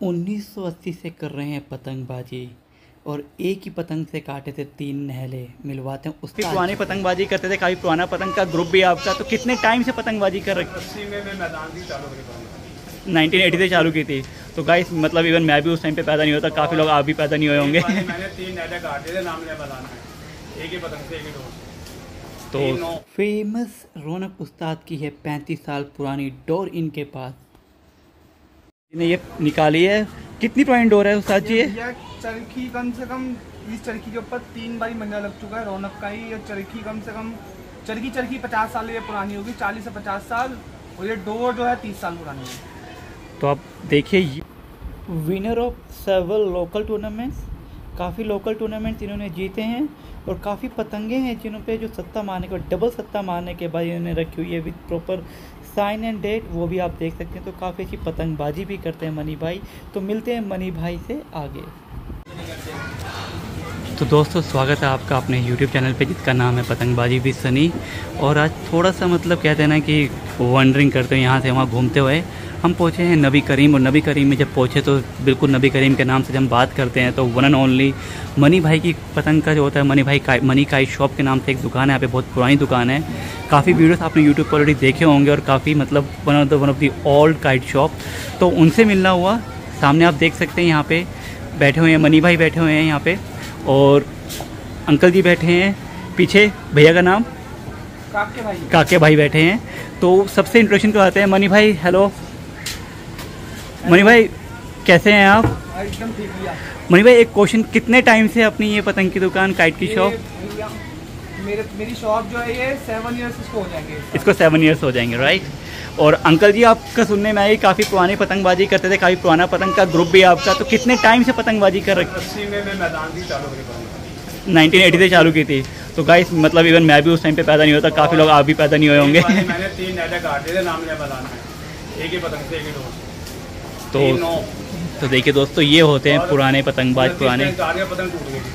1980 से कर रहे हैं पतंगबाजी और एक ही पतंग से काटे थे 3 नहले मिलवाते हैं। उसकी पुरानी पतंगबाजी करते थे, काफ़ी पुराना पतंग का ग्रुप भी आपका। तो कितने टाइम से पतंगबाजी कर रहे? 1980 से चालू की थी। तो गाइस मतलब इवन मैं भी उस टाइम पे पैदा नहीं होता, काफ़ी लोग आप भी पैदा नहीं हुए होंगे। मैंने 3 नहले काटे थे, नाम नहीं बताना है, एक ही पतंग से एक ही डोर। तो फेमस रौनक उस्ताद की है 35 साल पुरानी डोर इनके पास, इन्हें ये निकाली है। कितनी पुरानी डोर है उस्ताद जी? ये चरखी कम से कम इस चरखी के ऊपर 3 बारी मंडा लग चुका है रौनक का ही। ये चरखी कम से कम चरखी 50 साल ये पुरानी होगी, 40 से 50 साल। और ये डोर जो है 30 साल पुरानी है। तो आप देखिए, winner of several local tournaments, काफ़ी लोकल टूर्नामेंट्स इन्होंने जीते हैं और काफ़ी पतंगे हैं जिन्हों पे जो सत्ता मारने के बाद, डबल सत्ता मारने के बाद इन्होंने रखी हुई है with proper sign and date, वो भी आप देख सकते हैं। तो काफ़ी अच्छी पतंगबाजी भी करते हैं मनी भाई। तो मिलते हैं मनी भाई से आगे। तो दोस्तों स्वागत है आपका अपने YouTube चैनल पे जिसका नाम है पतंगबाजी विद सनी। और आज थोड़ा सा मतलब कहते हैं ना कि वंडरिंग करते हुए यहाँ से वहाँ घूमते हुए हम पहुँचे हैं नबी करीम। और नबी करीम में जब पहुँचे तो बिल्कुल नबी करीम के नाम से जब हम बात करते हैं तो वन एंड ओनली मनी भाई की पतंग का जो होता है, मनी काइट शॉप के नाम से एक दुकान है यहाँ पे, बहुत पुरानी दुकान है। काफ़ी वीडियोस आपने यूट्यूब पर ऑलरेडी देखे होंगे और काफ़ी मतलब one of the old kite shop. तो उनसे मिलना हुआ। सामने आप देख सकते हैं यहाँ पे बैठे हुए हैं मनी भाई, बैठे हुए हैं यहाँ पे, और अंकल जी बैठे हैं पीछे। भैया का नाम काके भाई बैठे हैं। तो सबसे इंट्रोडक्शन करवाते हैं। मनी भाई हेलो। मनी भाई कैसे हैं आप? एकदम ठीक है। मनी भाई एक क्वेश्चन, कितने टाइम से अपनी ये पतंग की दुकान काइट की शॉप? मेरी शॉप जो है ये 7 ईयर्स इसको हो जाएंगे। इसको 7 ईयर्स हो जाएंगे, राइट। और अंकल जी आपका सुनने में आई काफ़ी पुरानी पतंगबाजी करते थे, काफ़ी पुराना पतंग का ग्रुप भी आपका। तो कितने टाइम से पतंगबाजी कर रहे? 80 में मैं मैदान की चालू करी, 1980 से चालू की थी। तो गाइस मतलब इवन मैं भी उस टाइम पे पैदा नहीं होता, काफ़ी लोग आप भी पैदा नहीं हुए होंगे। मैंने 3 नहले काटे थे, नाम नहीं बताना है, एक ही पतंग से एक ही डोर। तो देखिए दोस्तों, ये होते हैं पुराने पतंगबाज। पुराने पतंग टूट गई,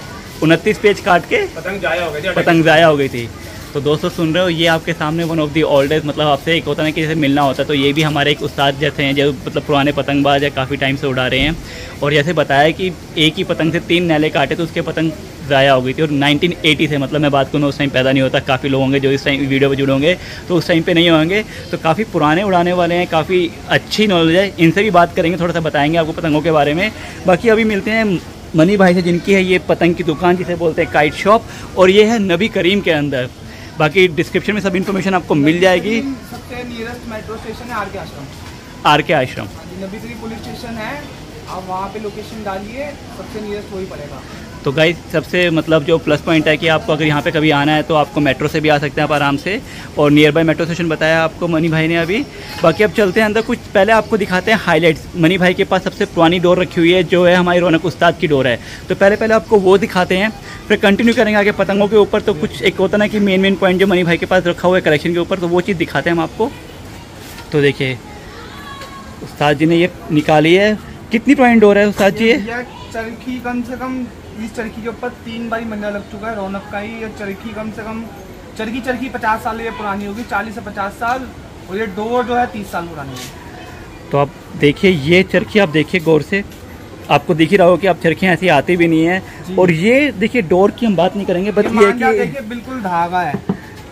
29 पेज काट के पतंग जाया हो गई थी। तो दोस्तों सुन रहे हो, ये आपके सामने वन ऑफ दी ओल्डेस्ट, मतलब आपसे एक होता है कि जैसे मिलना होता है, तो ये भी हमारे एक उस्ताद जैसे हैं जो मतलब पुराने पतंगबाज है, काफ़ी टाइम से उड़ा रहे हैं। और जैसे बताया कि एक ही पतंग से 3 नहले काटे तो उसके पतंग ज़ाया हो गई थी। और 1980 से, मतलब मैं बात करूँ उस टाइम पैदा नहीं होता, काफ़ी लोग होंगे जो इस टाइम वीडियो पर जुड़े होंगे तो उस टाइम पे नहीं होंगे। तो काफ़ी पुराने उड़ाने वाले हैं, काफ़ी अच्छी नॉलेज है, इनसे भी बात करेंगे, थोड़ा सा बताएंगे आपको पतंगों के बारे में। बाकी अभी मिलते हैं मनी भाई से जिनकी है ये पतंग की दुकान जिसे बोलते हैं काइट शॉप, और ये है नबी करीम के अंदर। बाकी डिस्क्रिप्शन में सब इन्फॉर्मेशन आपको मिल जाएगी। सबसे नियरेस्ट मेट्रो स्टेशन है आर के आश्रम। नबी करीम पुलिस स्टेशन है, आप वहाँ पे लोकेशन डालिए, सबसे नियरेस्ट वही पड़ेगा। तो गाइस सबसे मतलब जो प्लस पॉइंट है कि आपको अगर यहाँ पे कभी आना है तो आपको मेट्रो से भी आ सकते हैं आप आराम से, और नियर बाय मेट्रो स्टेशन बताया आपको मनी भाई ने अभी। बाकी अब चलते हैं अंदर, कुछ पहले आपको दिखाते हैं हाइलाइट्स। मनी भाई के पास सबसे पुरानी डोर रखी हुई है जो है हमारी रौनक उस्ताद की डोर है। तो पहले आपको वो दिखाते हैं, फिर कंटिन्यू करेंगे आगे पतंगों के ऊपर। तो कुछ एक होता ना कि मेन पॉइंट जो मनी भाई के पास रखा हुआ है कलेक्शन के ऊपर, तो वो चीज़ दिखाते हैं हम आपको। तो देखिए उस्ताद जी ने ये निकाली है। कितनी पुरानी डोर है उस्ताद जी? ये चरखी कम से कम इस चरखी के ऊपर 3 बारी मंडा लग चुका है रौनक का ही। ये चरखी कम से कम चरखी 50 साल ये पुरानी होगी, 40 से 50 साल। और ये डोर जो है 30 साल पुरानी है। तो आप देखिए ये चरखी, आप देखिए गौर से, आपको दिख ही रहा हो कि आप चरखियाँ ऐसी आती भी नहीं है। और ये देखिए डोर की हम बात नहीं करेंगे, बस ये कि देखिए बिल्कुल धागा है,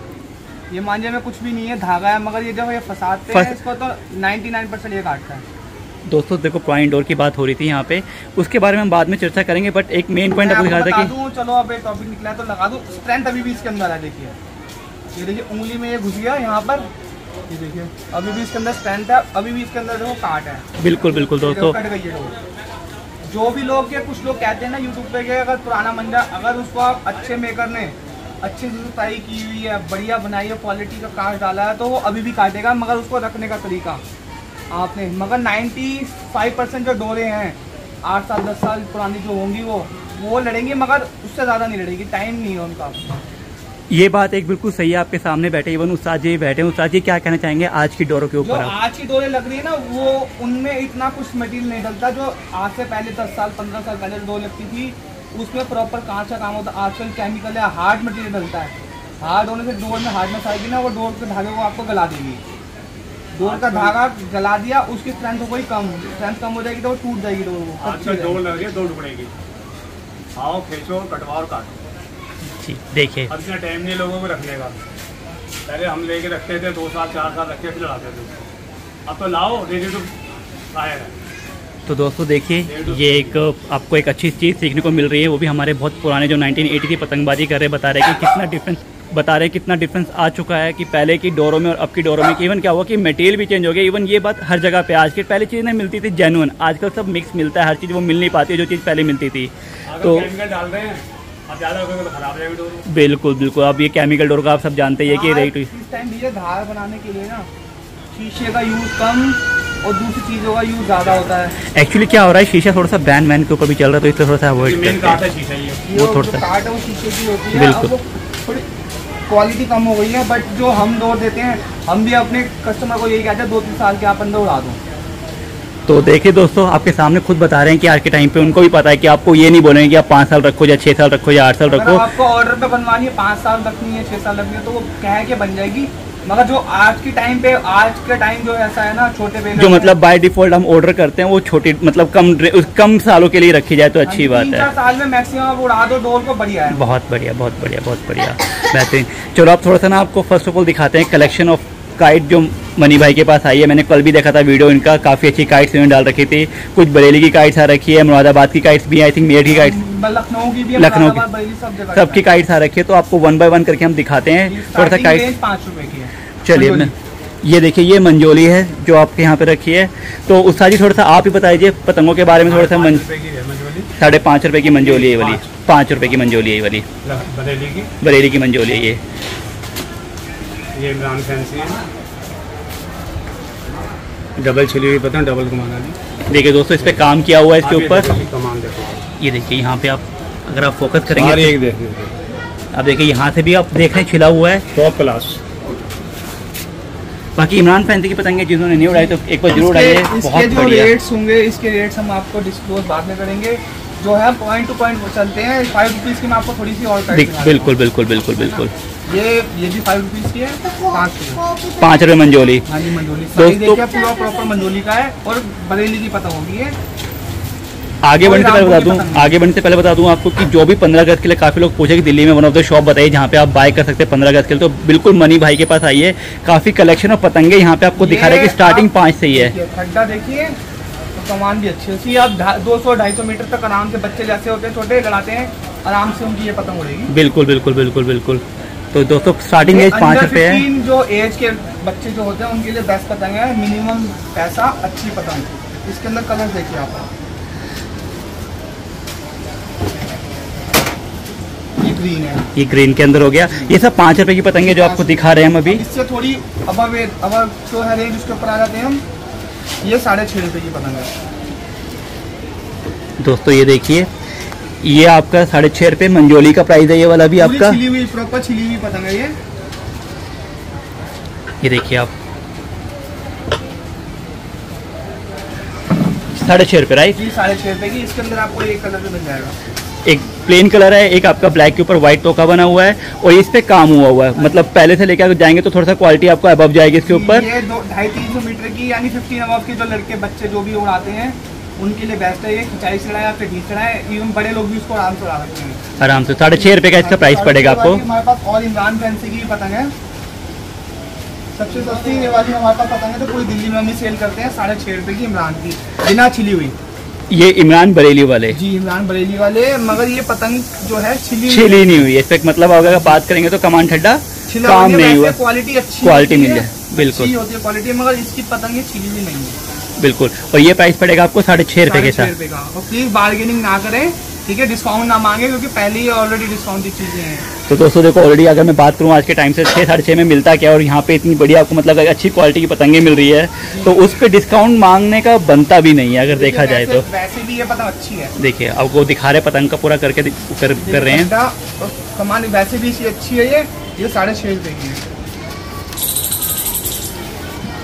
ये मांझे में कुछ भी नहीं है, धागा है। मगर ये जब ये फंसाते हैं इसको तो 99% ये काटता है। दोस्तों देखो पुरानी डोर की बात हो रही थी यहाँ पे, उसके बारे में हम बाद में चर्चा करेंगे, बट एक मेन पॉइंट आपको दिखा था कि चलो अब एक टॉपिक निकला है तो लगा दूं। स्ट्रेंथ अभी भी इसके अंदर है, देखिए ये देखिए उंगली में ये घुस गया यहाँ पर, ये देखिए अभी भी इसके अंदर स्ट्रेंथ है, अभी भी इसके अंदर देखो काट है। बिल्कुल दोस्तों, कट गई है डोर। जो भी लोग के कुछ लोग कहते हैं ना यूट्यूब पे कि अगर पुराना मंजा, अगर उसको आप अच्छे मेकर ने अच्छी जुताई की हुई है, बढ़िया बनाई है, क्वालिटी का काट डाला है, तो वो अभी भी काटेगा। मगर उसको रखने का तरीका आपने, मगर 95% जो डोरे हैं 8 साल 10 साल पुरानी जो होंगी वो लड़ेंगी, मगर उससे ज़्यादा नहीं लड़ेगी, टाइम नहीं है उनका। ये बात एक बिल्कुल सही है। आपके सामने बैठे इवन उस्ताद जी बैठे हैं। उस्ताद जी क्या कहना चाहेंगे आज की डोरों के ऊपर? जो आज की डोरें लग रही है ना, वो उनमें इतना कुछ मटेरियल नहीं डलता। जो आज से पहले 10 साल 15 साल पहले डोर लगती थी उसमें प्रॉपर कांच का काम होता। आजकल केमिकल है, हार्ड मटेरियल डलता है। हार्ड होने से डोर में हार्डनेस आएगी ना, वो डोर के धागे को आपको गला देगी। डोर का धागा जला दिया, उसकी स्ट्रेंथ हो गई कम, स्ट्रेंथ कम हो जाएगी तो वो टूट जाएगी डोर। आजकल डोर लग रही है 2 टुकड़े की, आओ खींचो कटवाओ और काटो। देखिए अब इतना टाइम नहीं लोगों को रखने का, पहले हम लेके रखते थे 2 साल 4 साल रखते फिर लड़ाते थे, अब तो लाओ रेडी टू फायर है। तो दोस्तों देखिए ये एक आपको एक अच्छी चीज़ सीखने को मिल रही है, वो भी हमारे बहुत पुराने जो 1980 की पतंगबाजी कर रहे बता रहे कि कितना डिफरेंस आ चुका है कि पहले की डोरों में और अब की डोरों में। इवन क्या हुआ कि मटेरियल भी चेंज हो गया। इवन ये बात हर जगह पे आज के पहले चीज़ नहीं मिलती थी जेन्युइन, आजकल सब मिक्स मिलता है, हर चीज़ वो मिल नहीं पाती है जो चीज़ पहले मिलती थी। तो डाल रहे हैं अब ज़्यादा तो खराब रहेगी डोर। बिल्कुल बिल्कुल, अब ये केमिकल डोर का आप सब जानते ही है कि रेट इस टाइम ये धार बनाने के लिए ना शीशे का यूज़ कम और दूसरी चीज़ों का यूज़ ज़्यादा होता है। एक्चुअली क्या हो रहा है, शीशा थोड़ा सा बैन वैन के ऊपर भी चल रहा है, तो इसलिए थोड़ा सा अवॉइड करते हैं। वो थोड़ा सा काट है वो शीशे की होती है, बिल्कुल थोड़ी क्वालिटी कम हो गई है। बट जो हम डोर देते हैं, हम भी अपने कस्टमर को यही कहते हैं 2-3 साल के आप अंदर उड़ा दो। तो देखिए दोस्तों, आपके सामने खुद बता रहे हैं कि आज के टाइम पे उनको भी पता है कि आपको ये नहीं बोलेंगे कि आप 5 साल रखो या 6 साल रखो या 8 साल रखो। आपको ऑर्डर पे बनवानी है 5 साल रखनी है 6 साल रखनी है तो वो कह के बन जाएगी। मगर जो आज के टाइम जो ऐसा है ना, छोटे बेले जो मतलब बाय डिफॉल्ट हम ऑर्डर करते हैं वो छोटी मतलब कम सालों के लिए रखी जाए तो अच्छी बात है। 3-4 साल में मैक्सिमम आप उड़ा दो डोर को, बढ़िया है। बहुत बढ़िया बहुत बढ़िया बहुत बढ़िया बेहतरीन। चलो आप थोड़ा सा ना आपको फर्स्ट ऑफ ऑल दिखाते हैं कलेक्शन ऑफ काइट जो मनी भाई के पास आई है। मैंने कल भी देखा था वीडियो इनका, काफ़ी अच्छी काइट्स इन्होंने डाल रखी थी। कुछ बरेली की काइट्स आ रखी है, मुरादाबाद की काइट्स भी, आई थिंक मेरठ की काइट्स, लखनऊ की भी, लखनऊ की सबकी काइट्स आ रखी है। तो आपको 1 बाय 1 करके हम दिखाते हैं। थोड़ा सा काइट्स 5 रुपए की है। चलिए मैं ये देखिए ये मंजोली है जो आपके यहाँ पे रखी है। तो उस्ताद जी थोड़ा सा आप ही बता दीजिए पतंगों के बारे में थोड़ा सा। 5.5 रुपए की मंजोली है वाली, 5 रुपए की मंजोली है वाली, बरेली की मंजोली है ये इमरान फैंसी है, डबल छिली हुई पतंग, डबल कमान वाली। देखिए दोस्तों इस पे काम किया हुआ है इसके ऊपर। कमान देखो, ये देखिए यहाँ पे आप अगर आप फोकस करेंगे अब आप देखिए यहाँ से भी आप देख रहे हैं छिला हुआ है टॉप क्लास। बाकी इमरान फैंसी की पतंगे जिन्होंने नहीं उड़ाई तो एक बार जरूर उड़ाइए। बहुत जो रेट्स होंगे इसके रेट्स हम आपको डिस्क्लोज बाद में करेंगे। जो है पॉइंट टू पॉइंट चलते हैं। 5 रुपीज़ की मैं आपको थोड़ी सी और बिल्कुल बिल्कुल बिल्कुल बिल्कुल। ये भी 5 रुपीज़ की है, 5 रुपए मंजोली। हाँ जी मंजोली दोस्तों पूरा प्रॉपर मंजोली का है और बरेली की पतंग होगी है। आगे बढ़ने से पहले बता दूं आपको कि जो भी 15 अगस्त के लिए काफ़ी लोग पूछे कि दिल्ली में वन ऑफ द शॉप बताइए जहाँ पे आप बाय कर सकते हैं 15 अगस्त के लिए, तो बिल्कुल मनी भाई के पास आइए। काफ़ी कलेक्शन ऑफ पतंगे यहाँ पे आपको दिखा रहे हैं कि स्टार्टिंग 5 से ही है। खड्डा देखिए तो कमान भी अच्छी होती है। आप 200-250 मीटर तक आराम से, बच्चे जैसे होते हैं छोटे लड़ाते हैं, आराम से उनकी ये पतंग उड़ेगी। बिल्कुल बिल्कुल बिल्कुल बिल्कुल। तो दोस्तों स्टार्टिंग एज 5 रुपये है। जो एज के बच्चे जो होते हैं उनके लिए बेस्ट पतंग है, मिनिमम पैसा अच्छी पतंग। इसके अंदर कलर देखिए आप, ये ग्रीन है, ये ग्रीन के अंदर हो गया। ये सब 5 रुपए की पतंगे जो आपको दिखा रहे हैं हम अभी। इससे थोड़ी अब जो है रेंज उसके ऊपर आ जाते हैं हम। ये 6.5 रुपए की पतंग है दोस्तों। ये देखिए ये आपका 6.5 रुपए मंजोली का प्राइस है। ये वाला भी आपका छिली हुई प्रॉपर छिली हुई पतंग है ये देखिए आप 6.5 रुपए राइट जी, 6.5 रुपए की। इसके अंदर आपको एक कलर में मिल जाएगा। एक प्लेन कलर है, एक आपका ब्लैक के ऊपर व्हाइट टोका बना हुआ है और इस पे काम हुआ है। मतलब पहले से लेकर जाएंगे तो थोड़ा सा क्वालिटी आपको अबव जाएगी इसके ऊपर। ये 250-300 मीटर की यानी 15 अबव के जो लड़के बच्चे जो भी उड़ाते हैं उनके लिए बेस्ट है। ये खिंचाई चढ़ाए या फिर ढीस चढ़ाए, इवन बड़े लोग भी इसको आराम से उड़ा सकते हैं आराम से। 6.5 रुपए का इसका प्राइस पड़ेगा आपको। हमारे पास और इमरान फैंसी की पतंग है, सबसे सस्ती ये वाली हमारे पास पतंग है। तो पूरी दिल्ली में हम सेल करते हैं 6.5 रुपए की इमरान की, बिना छिली हुई। ये इमरान बरेली वाले जी, इमरान बरेली वाले। मगर ये पतंग जो है छिली नहीं हुई। इस मतलब अगर बात करेंगे तो कमान ठड्डा काम नहीं हुआ, क्वालिटी अच्छी, क्वालिटी मिल जाए बिल्कुल होती है क्वालिटी, मगर इसकी पतंग छिली हुई नहीं है बिल्कुल। और ये प्राइस पड़ेगा आपको 6.5 रुपए के साथ। और प्लीज बार्गेनिंग ना करें, ठीक है, डिस्काउंट ना मांगे क्योंकि पहले ही ऑलरेडी डिस्काउंट की चीजें हैं। तो दोस्तों देखो ऑलरेडी अगर मैं बात करूँ आज के टाइम से 6-6.5 में मिलता क्या, और यहाँ पे इतनी बढ़िया आपको मतलब अच्छी क्वालिटी की पतंगे मिल रही है तो उस पर डिस्काउंट मांगने का बनता भी नहीं है अगर देखा जाए तो। वैसे भी ये पतंग अच्छी है। देखिए अब वो दिखा रहे पतंग का पूरा करके कर रहे हैं। कमान वैसे भी अच्छी है। ये 6.5 रुपए की है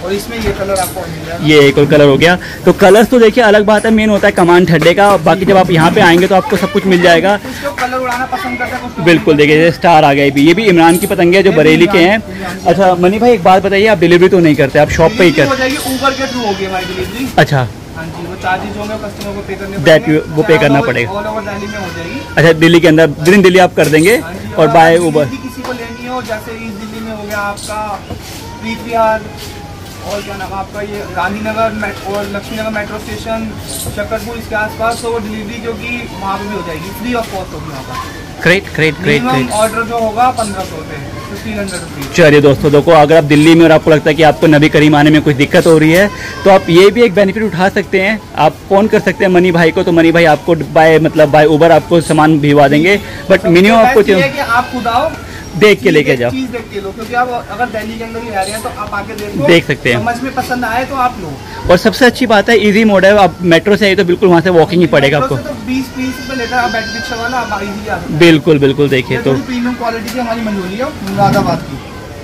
और इसमें ये कलर आपको मिल जाएगा। ये एक और कलर हो गया। तो कलर्स तो देखिए अलग बात है, मेन होता है कमान ठड्डे का, बाकी जब आप यहाँ पे आएंगे तो आपको सब कुछ मिल जाएगा। कलर उड़ाना पसंद करते हैं बिल्कुल, देखिए स्टार आ गए भी, ये भी इमरान की पतंगे जो बरेली के हैं। अच्छा मनी भाई एक बात बताइए, आप डिलीवरी तो नहीं करते, आप शॉप पे ही करते? हो जाएगी, ऊबर के थ्रू होगी हमारी डिलीवरी। अच्छा हाँ जी, वो चार्जेज होंगे कस्टमर को पे करने पड़ेंगे, वो पे करना पड़ेगा। ऑल ओवर दिल्ली में हो जाएगी। अच्छा दिल्ली के अंदर, विद इन दिल्ली आप कर देंगे और बाय ऊबर। किसी को लेनी हो, जैसे ईस्ट दिल्ली में हो गया आपका प्रीत विहार, और क्या नाम आपका ये गांधीनगर और लक्ष्मीनगर मेट्रो स्टेशन, शकरपुर, इसके आसपास, तो वो डिलीवरी क्योंकि वहाँ पे भी हो जाएगी, फ्री ऑफ कॉस्ट होगी वहाँ पर। Great great great great. Order जो होगा 1500 रुपये, 1500 रुपीज़। चलिए दोस्तों देखो, अगर आप दिल्ली में और आपको लगता है कि आपको नबी करीम आने में कुछ दिक्कत हो रही है तो आप ये भी एक बेनिफिट उठा सकते हैं। आप फ़ोन कर सकते हैं मनी भाई को, तो मनी भाई आपको बाय ऊबर आपको सामान भिजवा देंगे, बट मिनिमम आपको कि आप खुद आओ, देख के लेके जाओ, चीज देख के लो, क्योंकि आप अगर दिल्ली के अंदर ही रह रहे हैं तो आप आके देख सकते हैं, समझ में पसंद आए तो आप लो। और सबसे अच्छी बात है इजी मोड है, आप मेट्रो से आए तो बिल्कुल वहाँ से वॉकिंग ही पड़ेगा आपको। 20 रुपए लेकर आप बैटरी रिक्शा वाला आप इजीली आ सकते हैं। बिल्कुल बिल्कुल, देखिए तो प्रीमियम क्वालिटी की हमारी मंजोली है मुरादाबाद की।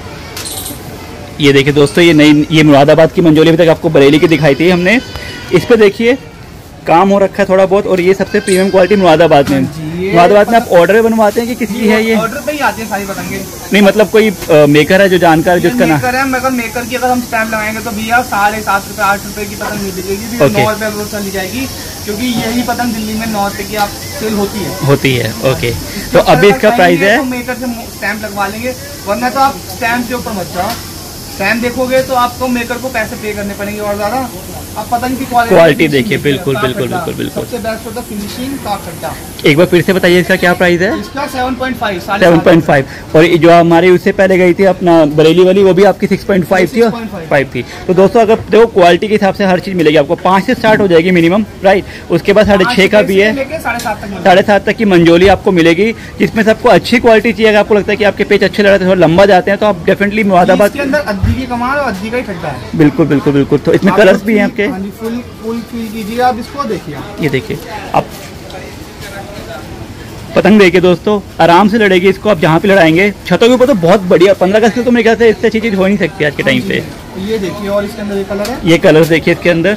ये देखिए दोस्तों, ये नई, ये मुरादाबाद की मंजोली, अभी तक आपको बरेली की दिखाई थी हमने। इस पे देखिए काम हो रखा है थोड़ा बहुत, और ये सबसे प्रीमियम क्वालिटी मुरादाबाद में। मुरादाबाद में आप ऑर्डर बनवाते हैं कि किसी की है ये? ऑर्डर पे ही आते हैं सारी पतंगे। नहीं मतलब कोई मेकर है जो जानकार है जिसका नाम है, मगर मेकर की अगर हम स्टैम्प लगाएंगे तो भैया 7.5 रुपए 8 रुपए की पतंग मिल जाएगी, 9 रुपए रोज चली जाएगी, क्योंकि यही पतंग दिल्ली में 9 रुपए की आप सेल होती है। ओके, तो अभी इसका प्राइस है, मेकर से स्टैम्प लगवा लेंगे, वरना तो आप स्टैम्प के ऊपर मत जाओ, स्टैम्प देखोगे तो आपको मेकर को पैसे पे करने पड़ेंगे और ज्यादा। आप पतंग की क्वालिटी देखिए, बिल्कुल बिल्कुल बिल्कुल बिल्कुल सबसे बेस्ट होता है फिनिशिंग का खड्डा। एक बार फिर से बताइए इसका क्या प्राइस है? इसका 7.5 7.5। और जो हमारी उससे पहले गई थी अपना बरेली वाली, वो भी आपकी 6.5 थी, 5 थी। तो दोस्तों अगर देखो क्वालिटी के हिसाब से हर चीज़ मिलेगी आपको, 5 से स्टार्ट हो जाएगी मिनिमम, राइट। उसके बाद 6.5 का भी है, 7.5 तक की मंजोली आपको मिलेगी, जिसमें सबको अच्छी क्वालिटी चाहिए। अगर आपको लगता है कि आपके पेज अच्छे लग रहे हैं, थोड़ा लंबा जाते हैं, तो आप डेफिनेटली मुरादाबाद के अंदर अद्दी की कमाल और अद्दी का ही खड्डा है। बिल्कुल बिल्कुल बिल्कुल। तो इसमें कलर्स भी हैं आपके, फुल फील कीजिए आप इसको, देखिए ये देखिए आप पतंग देखिए दोस्तों, आराम से लड़ेगी इसको आप जहाँ पे लड़ाएंगे। छतों के ऊपर तो बहुत बढ़िया, 15 अगस्त के तो मेरे ख्याल से इससे अच्छी चीज़ हो नहीं सकती आज के टाइम पे। ये देखिए, और इसके अंदर ये कलर है, ये कलर देखिए इसके अंदर,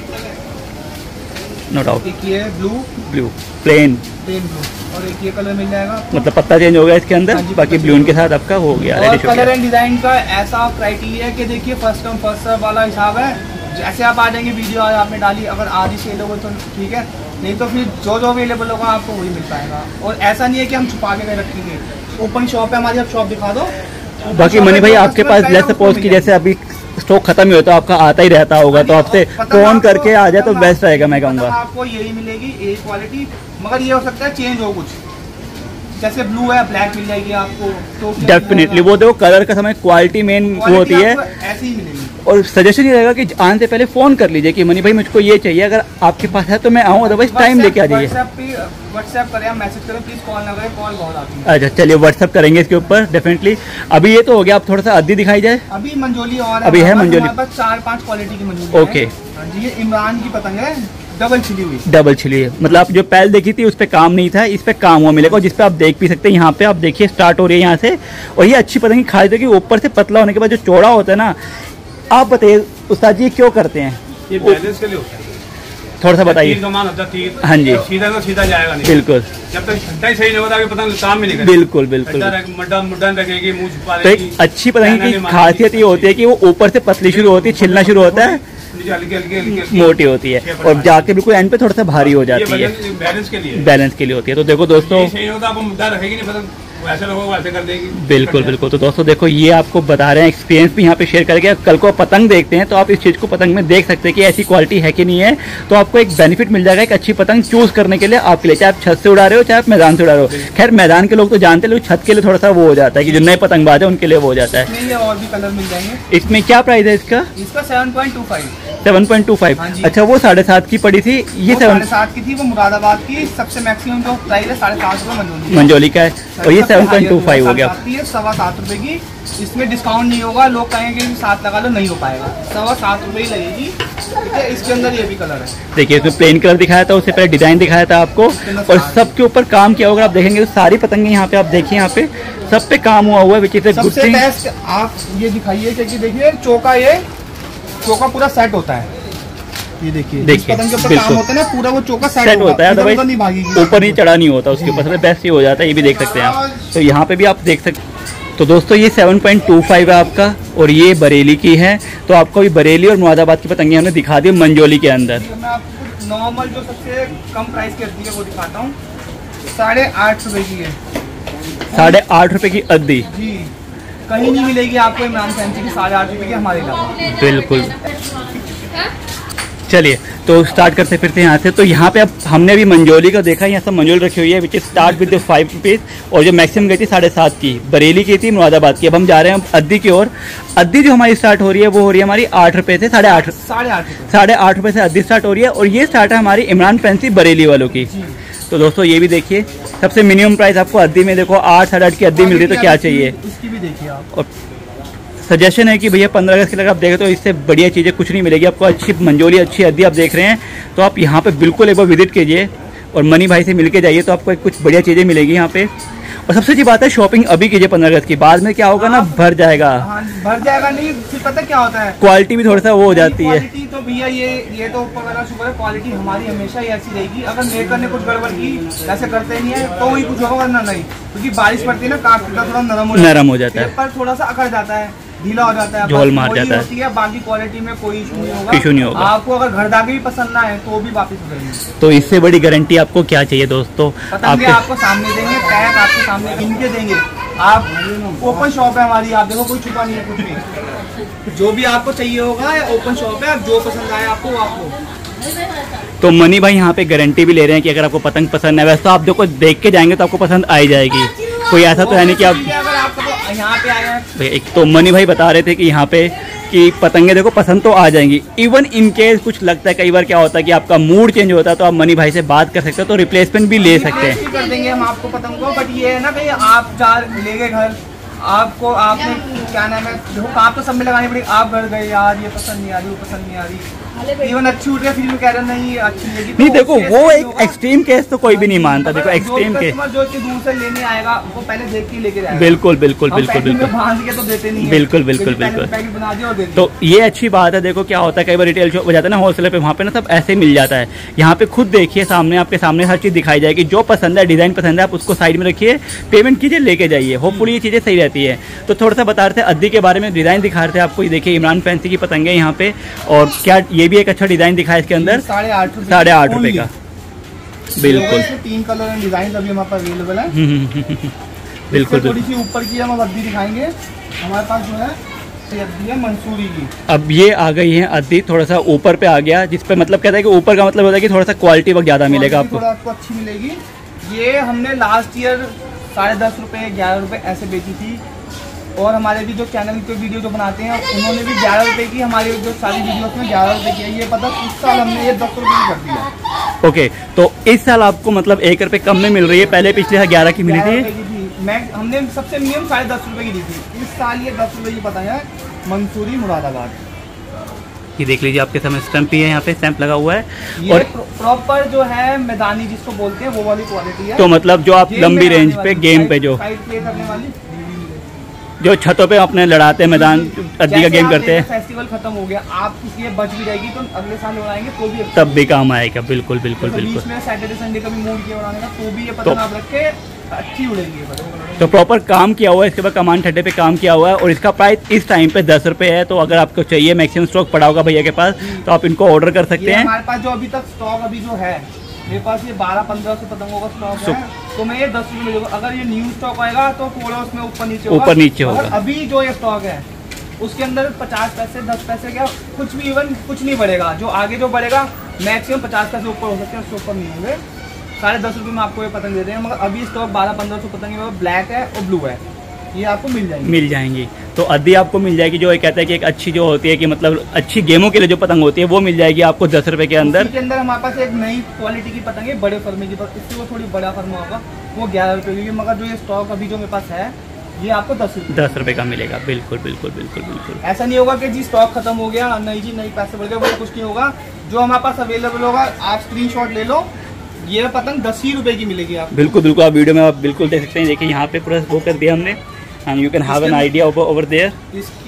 नो डाउट। एक ये ब्लू प्लेन ब्लू, और एक ये कलर मिल जाएगा, मतलब पत्ता चेंज हो गया इसके अंदर, बाकी ब्लू के साथ आपका हो गया। और कलर एंड डिजाइन का ऐसा क्राइटेरिया है कि देखिए फर्स्ट कम फर्स्ट सर्व वाला हिसाब है। जैसे आप आ जाएंगे, वीडियो आज आपने डाली, अगर आज ही सेल होगा तो ठीक है, नहीं तो फिर जो अवेलेबल होगा आपको वही मिल पाएगा। और ऐसा नहीं है कि हम छुपा के रखेंगे, ओपन शॉप है हमारी, आप शॉप दिखा दो। बाकी मनी भाई आपके पास लेट्स सपोज कि जैसे अभी स्टॉक खत्म ही होता है, आपका आता ही रहता होगा, तो आपसे फोन करके आ जाए तो बेस्ट रहेगा, मैं कहूँगा। आपको यही मिलेगी एक क्वालिटी, मगर ये हो सकता है चेंज हो कुछ, जैसे ब्लू है ब्लैक मिल जाएगी आपको डेफिनेटली। वो देखो कलर का समय क्वालिटी मेन वो होती है, ऐसी ही मिलेगी। और सजेशन ये रहेगा कि आने से पहले फोन कर लीजिए कि मनी भाई मुझको ये चाहिए, अगर आपके पास है तो मैं आऊँ, अदरवाइज टाइम लेके आ जाइए। व्हाट्सएप करें, मैसेज करें, प्लीज कॉल ना करें, कॉल बहुत आती है। अच्छा चलिए व्हाट्सएप करेंगे इसके ऊपर डेफिनेटली। अभी ये तो हो गया, आप थोड़ा सा अद्दी दिखाई जाए। अभी मंजोली और अभी है मंजोली, 4-5 क्वालिटी की मंजोली। ओके, ये इमरान की पतंग है, डबल छिली हुई। डबल छिली है, मतलब आप जो पहले देखी थी उस पे काम नहीं था, इस पे काम हुआ मिलेगा, जिस पे आप देख भी सकते हैं। यहाँ पे आप देखिए स्टार्ट हो रही है यहाँ से, और ये अच्छी पतंग खास है कि ऊपर से पतला होने के बाद जो चौड़ा होता है ना। आप बताइए उस्ताद जी क्यों करते हैं? ये बैलेंस के लिए होता है, थोड़ा सा बताइए। हाँ जी, सीधा तो सीधा जाएगा नहीं, बिल्कुल। जब तक छट्टा ही सही नहीं होता पतंग काम में नहीं करेगी। बिल्कुल बिल्कुल। मुड्डन रखेगी, मुंह छुपा तो एक अच्छी पतंग की खासियत ये होती है कि वो ऊपर से पतली शुरू होती है, छिलना शुरू होता है, मोटी होती है, और जाके बिल्कुल एंड पे थोड़ा सा भारी हो जाती है। बैलेंस के लिए होती है। तो देखो दोस्तों, मुद्दा रखेगी नहीं पतंग, वैसे लोगों को वैसे कर देगी। बिल्कुल बिल्कुल। तो दोस्तों देखो, ये आपको बता रहे हैं, एक्सपीरियंस भी यहाँ पे शेयर करके। कल को पतंग देखते हैं तो आप इस चीज़ को पतंग में देख सकते हैं कि ऐसी क्वालिटी है कि नहीं है, तो आपको एक बेनिफिट मिल जाएगा एक अच्छी पतंग चूज करने के लिए आपके लिए, चाहे आप छत से उड़ा रहे हो चाहे आप मैदान से उड़ा रहे हो। खैर मैदान के लोग तो जानते हैं, लोग छत के लिए थोड़ा सा वो हो जाता है कि जो नए पतंगबाज है उनके लिए वो हो जाता है। और भी कलर मिल जाएंगे। इसमें क्या प्राइस है इसका? 7.25। अच्छा, वो 7.5 की पड़ी थी, ये 7.5 की थी, वो मुरादाबाद की सबसे मैक्सिमम जो प्राइस है 7.5 रुपये मंजोली का है, और ये 7.25 हो गया। 7.25 रुपए की, इसमें डिस्काउंट नहीं होगा। लोग कहेंगे कि 7 लगा लो, नहीं हो पाएगा, 7.25 रुपए ही लगेगी। ठीक है, इसके अंदर ये भी कलर है, देखिए इसमें प्लेन कलर दिखाया था, उससे पहले डिजाइन दिखाया था आपको, और सबके ऊपर काम किया होगा। आप देखेंगे तो सारी पतंगे यहाँ पे आप देखिए, यहाँ पे सब पे काम हुआ हुआ है, which is a good thing. आप ये दिखाइए कि देखिए चौका, ये चोका पूरा सेट होता है। ये देखिए पतंग के ऊपर काम होता है ना, पूरा वो चोका सेट होता है, ऊपर नहीं चढ़ा नहीं होता उसके ऊपर, बेस्ट ही हो जाता है। ये भी देख सकते हैं आप, तो यहाँ पे भी आप देख सकते हैं। तो दोस्तों ये 7.25 है आपका, और ये बरेली की है। तो आपको भी बरेली और मुरादाबाद की पतंगे हमने दिखा दी मंजोली के अंदर। मैं आपको नॉर्मल जो सबसे कम प्राइस की अद्दी है वो दिखाता हूँ। 8.5 रुपए की है। 8.5 रुपए की अद्दी जी, कहीं नहीं मिलेगी आपको इमरान फैंसी की 8.5 रुपए की हमारे अलावा। बिल्कुल। चलिए तो स्टार्ट करते फिरते यहाँ से। तो यहाँ पे अब हमने अभी मंजोली का देखा, यहाँ सब मंजोली रखी हुई है which is start with 5 rupees, और जो मैक्सिमम गई थी 7.5 की, बरेली की थी, मुरादाबाद की। अब हम जा रहे हैं अद्दी की ओर। अद्दी जो हमारी स्टार्ट हो रही है वो हो रही है हमारी 8 रुपये से 8.5 रुपये से अद्दी स्टार्ट हो रही है, और ये स्टार्ट है हमारी इमरान फैंसी बरेली वालों की। तो दोस्तों ये भी देखिए, सबसे मिनिमम प्राइस आपको अद्दी में देखो 8 8.5 की अद्दी मिल रही है, तो क्या चाहिए। इसकी भी देखिए आप। और सजेशन है कि भैया 15 अगस्त के लगा आप देखें तो इससे बढ़िया चीज़ें कुछ नहीं मिलेगी आपको। अच्छी मंजोली, अच्छी अद्दी आप देख रहे हैं, तो आप यहाँ पे बिल्कुल एक बार विजिट कीजिए और मनी भाई से मिल के जाइए, तो आपको कुछ बढ़िया चीज़ें मिलेगी यहाँ पे। और सबसे अच्छी बात है शॉपिंग अभी कीजिए 15 अगस्त की, बाद में क्या होगा ना, भर जाएगा। भर जाएगा नहीं, फिर पता क्या होता है, क्वालिटी भी थोड़ा सा वो हो जाती है। क्वालिटी तो भैया ये तो ऊपर वाला शुक्र है, क्वालिटी हमारी हमेशा ही ऐसी रहेगी। अगर मेकर ने कुछ गड़बड़ की, ऐसे करते नहीं है तो ही कुछ होगा, वरना नहीं। क्योंकि बारिश पड़ती है ना, काट थोड़ा नरम हो जाता है, पर थोड़ा सा अकड़ जाता है, ढीला हो जाता है, झोल मार जाता है। बाकी क्वालिटी में कोई इशू नहीं होगा। आपको अगर घर दागे भी पसंद ना है तो भी वापस हो जाएगी। तो इससे बड़ी गारंटी आपको क्या चाहिए दोस्तों, आपको सामने देंगे, टैग आपके सामने इनके देंगे। आप ओपन शॉप है हमारी, आप देखो कोई छुपा नहीं है कुछ भी। जो भी आपको चाहिए होगा ओपन शॉप है, आप जो पसंद आए आपको आपको। तो मनी भाई यहाँ पे गारंटी भी ले रहे हैं कि अगर आपको पतंग पसंद है, वैसे तो आप देखो देख के जाएंगे तो आपको पसंद आ ही जाएगी। कोई ऐसा तो है नहीं कि आप यहाँ पे आए हैं। एक तो मनी भाई बता रहे थे कि यहाँ पे कि पतंगे देखो पसंद तो आ जाएंगी। इवन इन केस कुछ लगता है, कई बार क्या होता है कि आपका मूड चेंज होता है, तो आप मनी भाई से बात कर सकते हो, तो रिप्लेसमेंट भी ले सकते हैं। कर देंगे हम आपको पतंग को, बट ये है ना कि आप ले गए घर, आपको आपने क्या नाम है, देखो काम तो सब में लगानी पड़ेगी। आप घर गए, यार ये पसंद नहीं आ रही, वो पसंद नहीं आ रही, इवन अच्छी उठ गया, फिर भी कह रहे नहीं अच्छी नहीं। नहीं देखो वो एक एक्सट्रीम केस तो कोई भी नहीं मानता। देखो एक्सट्रीम केस जो इतनी दूर से लेने आएगा वो पहले देख के लेके जाएगा। बिल्कुल बिल्कुल बिल्कुल बिल्कुल भांज के तो देते नहीं है। बिल्कुल बिल्कुल बिल्कुल बना दिया और दे दिया। तो ये अच्छी बात है। देखो क्या होता है, कई बार रिटेल शॉप हो जाता है ना, होलसेलर पे, वहाँ पे ना सब ऐसे मिल जाता है। यहाँ पे खुद देखिए सामने, आपके सामने हर चीज़ दिखाई जाएगी। जो पसंद है, डिजाइन पसंद है, आप उसको साइड में रखिए, पेमेंट कीजिए, लेके जाइए। होपफुली ये चीज़ें सही रहती है। तो थोड़ा सा बता रहे थे अद्दी के बारे में, डिजाइन दिखा रहे थे आपको। ये देखिए इमरान फैंसी की पतंगे यहाँ पे, और क्या ये भी एक अच्छा डिजाइन दिखा है इसके अंदर 8.5 रुपए का। बिल्कुल 3 कलर एंड डिजाइन अभी हमारे पास अवेलेबल है। बिल्कुल थोड़ी सी ऊपर की हम अद्दी दिखाएंगे। हमारे पास जो है अद्दी है मंसूरी की। अब ये आ गई है अद्दी, थोड़ा सा ऊपर पे आ गया, जिसपे मतलब कहता है कि ऊपर का मतलब होता है कि थोड़ा सा क्वालिटी वक्त ज्यादा मिलेगा आपको, थोड़ा आपको अच्छी मिलेगी। ये हमने लास्ट ईयर 10.5 रुपए 11 रुपए ऐसे बेची थी, और हमारे भी जो चैनल पे वीडियो जो बनाते हैं उन्होंने भी 11 रुपए की, हमारी जो सारी वीडियोस में 11 रुपए की है। ये पता इस साल हमने ये 10 रुपए की कर दिया। ओके, तो इस साल आपको मतलब 1 रुपए कम में मिल रही है, पहले पिछले साल 11 की मिली थी। हमने सबसे मिनिमम 10.5 रुपए की दी थी, इस साल ये 10 रुपए की पता है मंसूरी मुरादाबाद। ये देख लीजिए आपके सामने स्टैंप भी है, यहाँ पे स्टैंप लगा हुआ है। और प्रॉपर जो है मैदानी जिसको बोलते हैं वो वाली क्वालिटी है। तो मतलब जो आप लंबी रेंज पे गेम पे जो करने वाली, जो छतों पे अपने लड़ाते हैं, मैदान अद्दी का गेम करते हैं। फेस्टिवल खत्म हो गया, आप किसी बच भी जाएगी तो अगले साल उड़ाएंगे तो भी तब भी काम आएगा। बिल्कुल बिल्कुल बिल्कुल। सैटरडे संडे का भी मूड किया उड़ाने का तो भी ये पतंग आप रख के अच्छी उड़ेगी। तो प्रॉपर काम किया हुआ है, इसके बाद कमान ठड्डे पे काम किया हुआ है, और इसका प्राइस इस टाइम पे 10 रुपये है। तो अगर आपको चाहिए, मैक्सिमम स्टॉक पड़ा होगा भैया के पास, तो आप इनको ऑर्डर कर सकते हैं। हमारे पास जो अभी तक स्टॉक अभी जो है, मेरे पास ये 12-15 पतंगों का स्टॉक है, तो मैं ये 10 रुपये में। अगर ये न्यू स्टॉक आएगा तो थोड़ा उसमें ऊपर नीचे होगा। अभी जो ये स्टॉक है उसके अंदर 50 पैसे 10 पैसे क्या कुछ भी, इवन कुछ नहीं बढ़ेगा। जो आगे जो बढ़ेगा मैक्सिमम 50 पैसे ऊपर हो सकते हैं, उससे ऊपर नहीं होंगे। 10.5 रुपये में आपको ये पतंग दे रहे हैं, मगर अभी स्टॉक 1200-1500 पतंग है, ब्लैक है और ब्लू है, ये आपको मिल जाएंगी। तो अद्दी आपको मिल जाएगी, जो ये कहता है कि एक अच्छी जो होती है कि मतलब अच्छी गेमों के लिए जो पतंग होती है वो मिल जाएगी आपको 10 रुपये के अंदर। इसके अंदर हमारे पास एक नई क्वालिटी की पतंग है, बड़े फर्मे की, इससे वो थोड़ी बड़ा फर्मा होगा, वो 11 रुपये की। मगर जो ये स्टॉक अभी जो मेरे पास है ये आपको 10 रुपये का मिलेगा। बिल्कुल बिल्कुल बिल्कुल बिल्कुल। ऐसा नहीं होगा कि जी स्टॉक खत्म हो गया, नहीं जी नहीं पैसे बढ़ गए, वो कुछ नहीं होगा। जो हमारे पास अवेलेबल होगा आप स्क्रीनशॉट ले लो, ये पतंग 10 ही रुपये की मिलेगी आप। बिल्कुल बिल्कुल, आप वीडियो में आप बिल्कुल देख सकते हैं। देखिए यहाँ पे पूरा वो कर दिया हमने, and you can have an idea over there. इसकी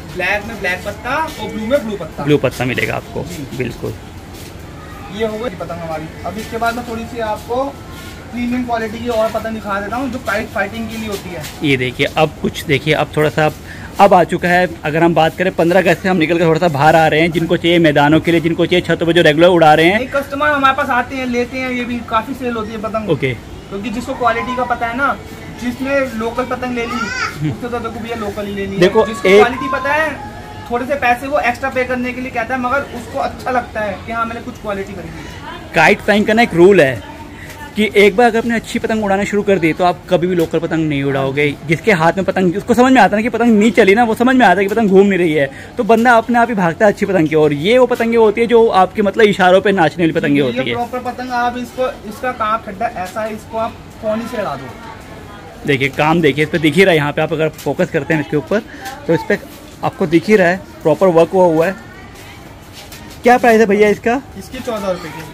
ब्लैक में ब्लैक पत्ता और ब्लू में ब्लू पत्ता। ब्लू पत्ता मिलेगा आपको, बिल्कुल। ये हो गई पतंग हमारी। अब इसके बाद मैं थोड़ी सी आपको प्रीमियम क्वालिटी की और पतंग दिखा देता हूँ जो काइट फाइटिंग के लिए होती है। ये देखिए, अब कुछ देखिए, अब थोड़ा सा अब आ चुका है। अगर हम बात करें 15 अगस्त से हम निकल कर थोड़ा सा बाहर आ रहे हैं, जिनको चाहिए मैदानों के लिए, जिनको चाहिए छतों पे जो रेगुलर उड़ा रहे हैं। कस्टमर हमारे पास आते हैं, लेते हैं, ये भी काफी सेल होती है पतंग। ओके, क्योंकि जिसको क्वालिटी का पता है ना, जिसने लोकल पतंग ले ली उससे तो देखो भैया लोकल ही लेनी है। देखो, जिसको क्वालिटी पता है, थोड़े से पैसे वो एक्स्ट्रा पे करने के लिए कहता है, मगर उसको अच्छा लगता है कि हाँ मैंने कुछ क्वालिटी खरीदी। काइट फ्लाइंग का ना एक रूल है कि एक बार अगर आपने अच्छी पतंग उड़ाना शुरू कर दी तो आप कभी भी लोकल पतंग नहीं उड़ाओगे। जिसके हाथ में पतंग, उसको समझ में आता है कि पतंग नहीं चली ना, वो समझ में आता है कि पतंग घूम नहीं रही है, तो बंदा अपने आप ही भागता है अच्छी पतंग की ओर। ये वो पतंगे होती है जो आपके मतलब इशारों पे नाचने वाली पतंगे होती है। प्रॉपर पतंग आप इसको, इसका कांप खड्डा ऐसा है, इसको आप फोनी से उड़ा दो। देखिए काम देखिए, इस पर दिख ही रहा है। यहाँ पे आप अगर फोकस करते हैं इसके ऊपर तो इस पर आपको दिख ही रहा है, प्रॉपर वर्क हुआ है। क्या प्राइस है भैया इसका? इसकी 14 रुपए की।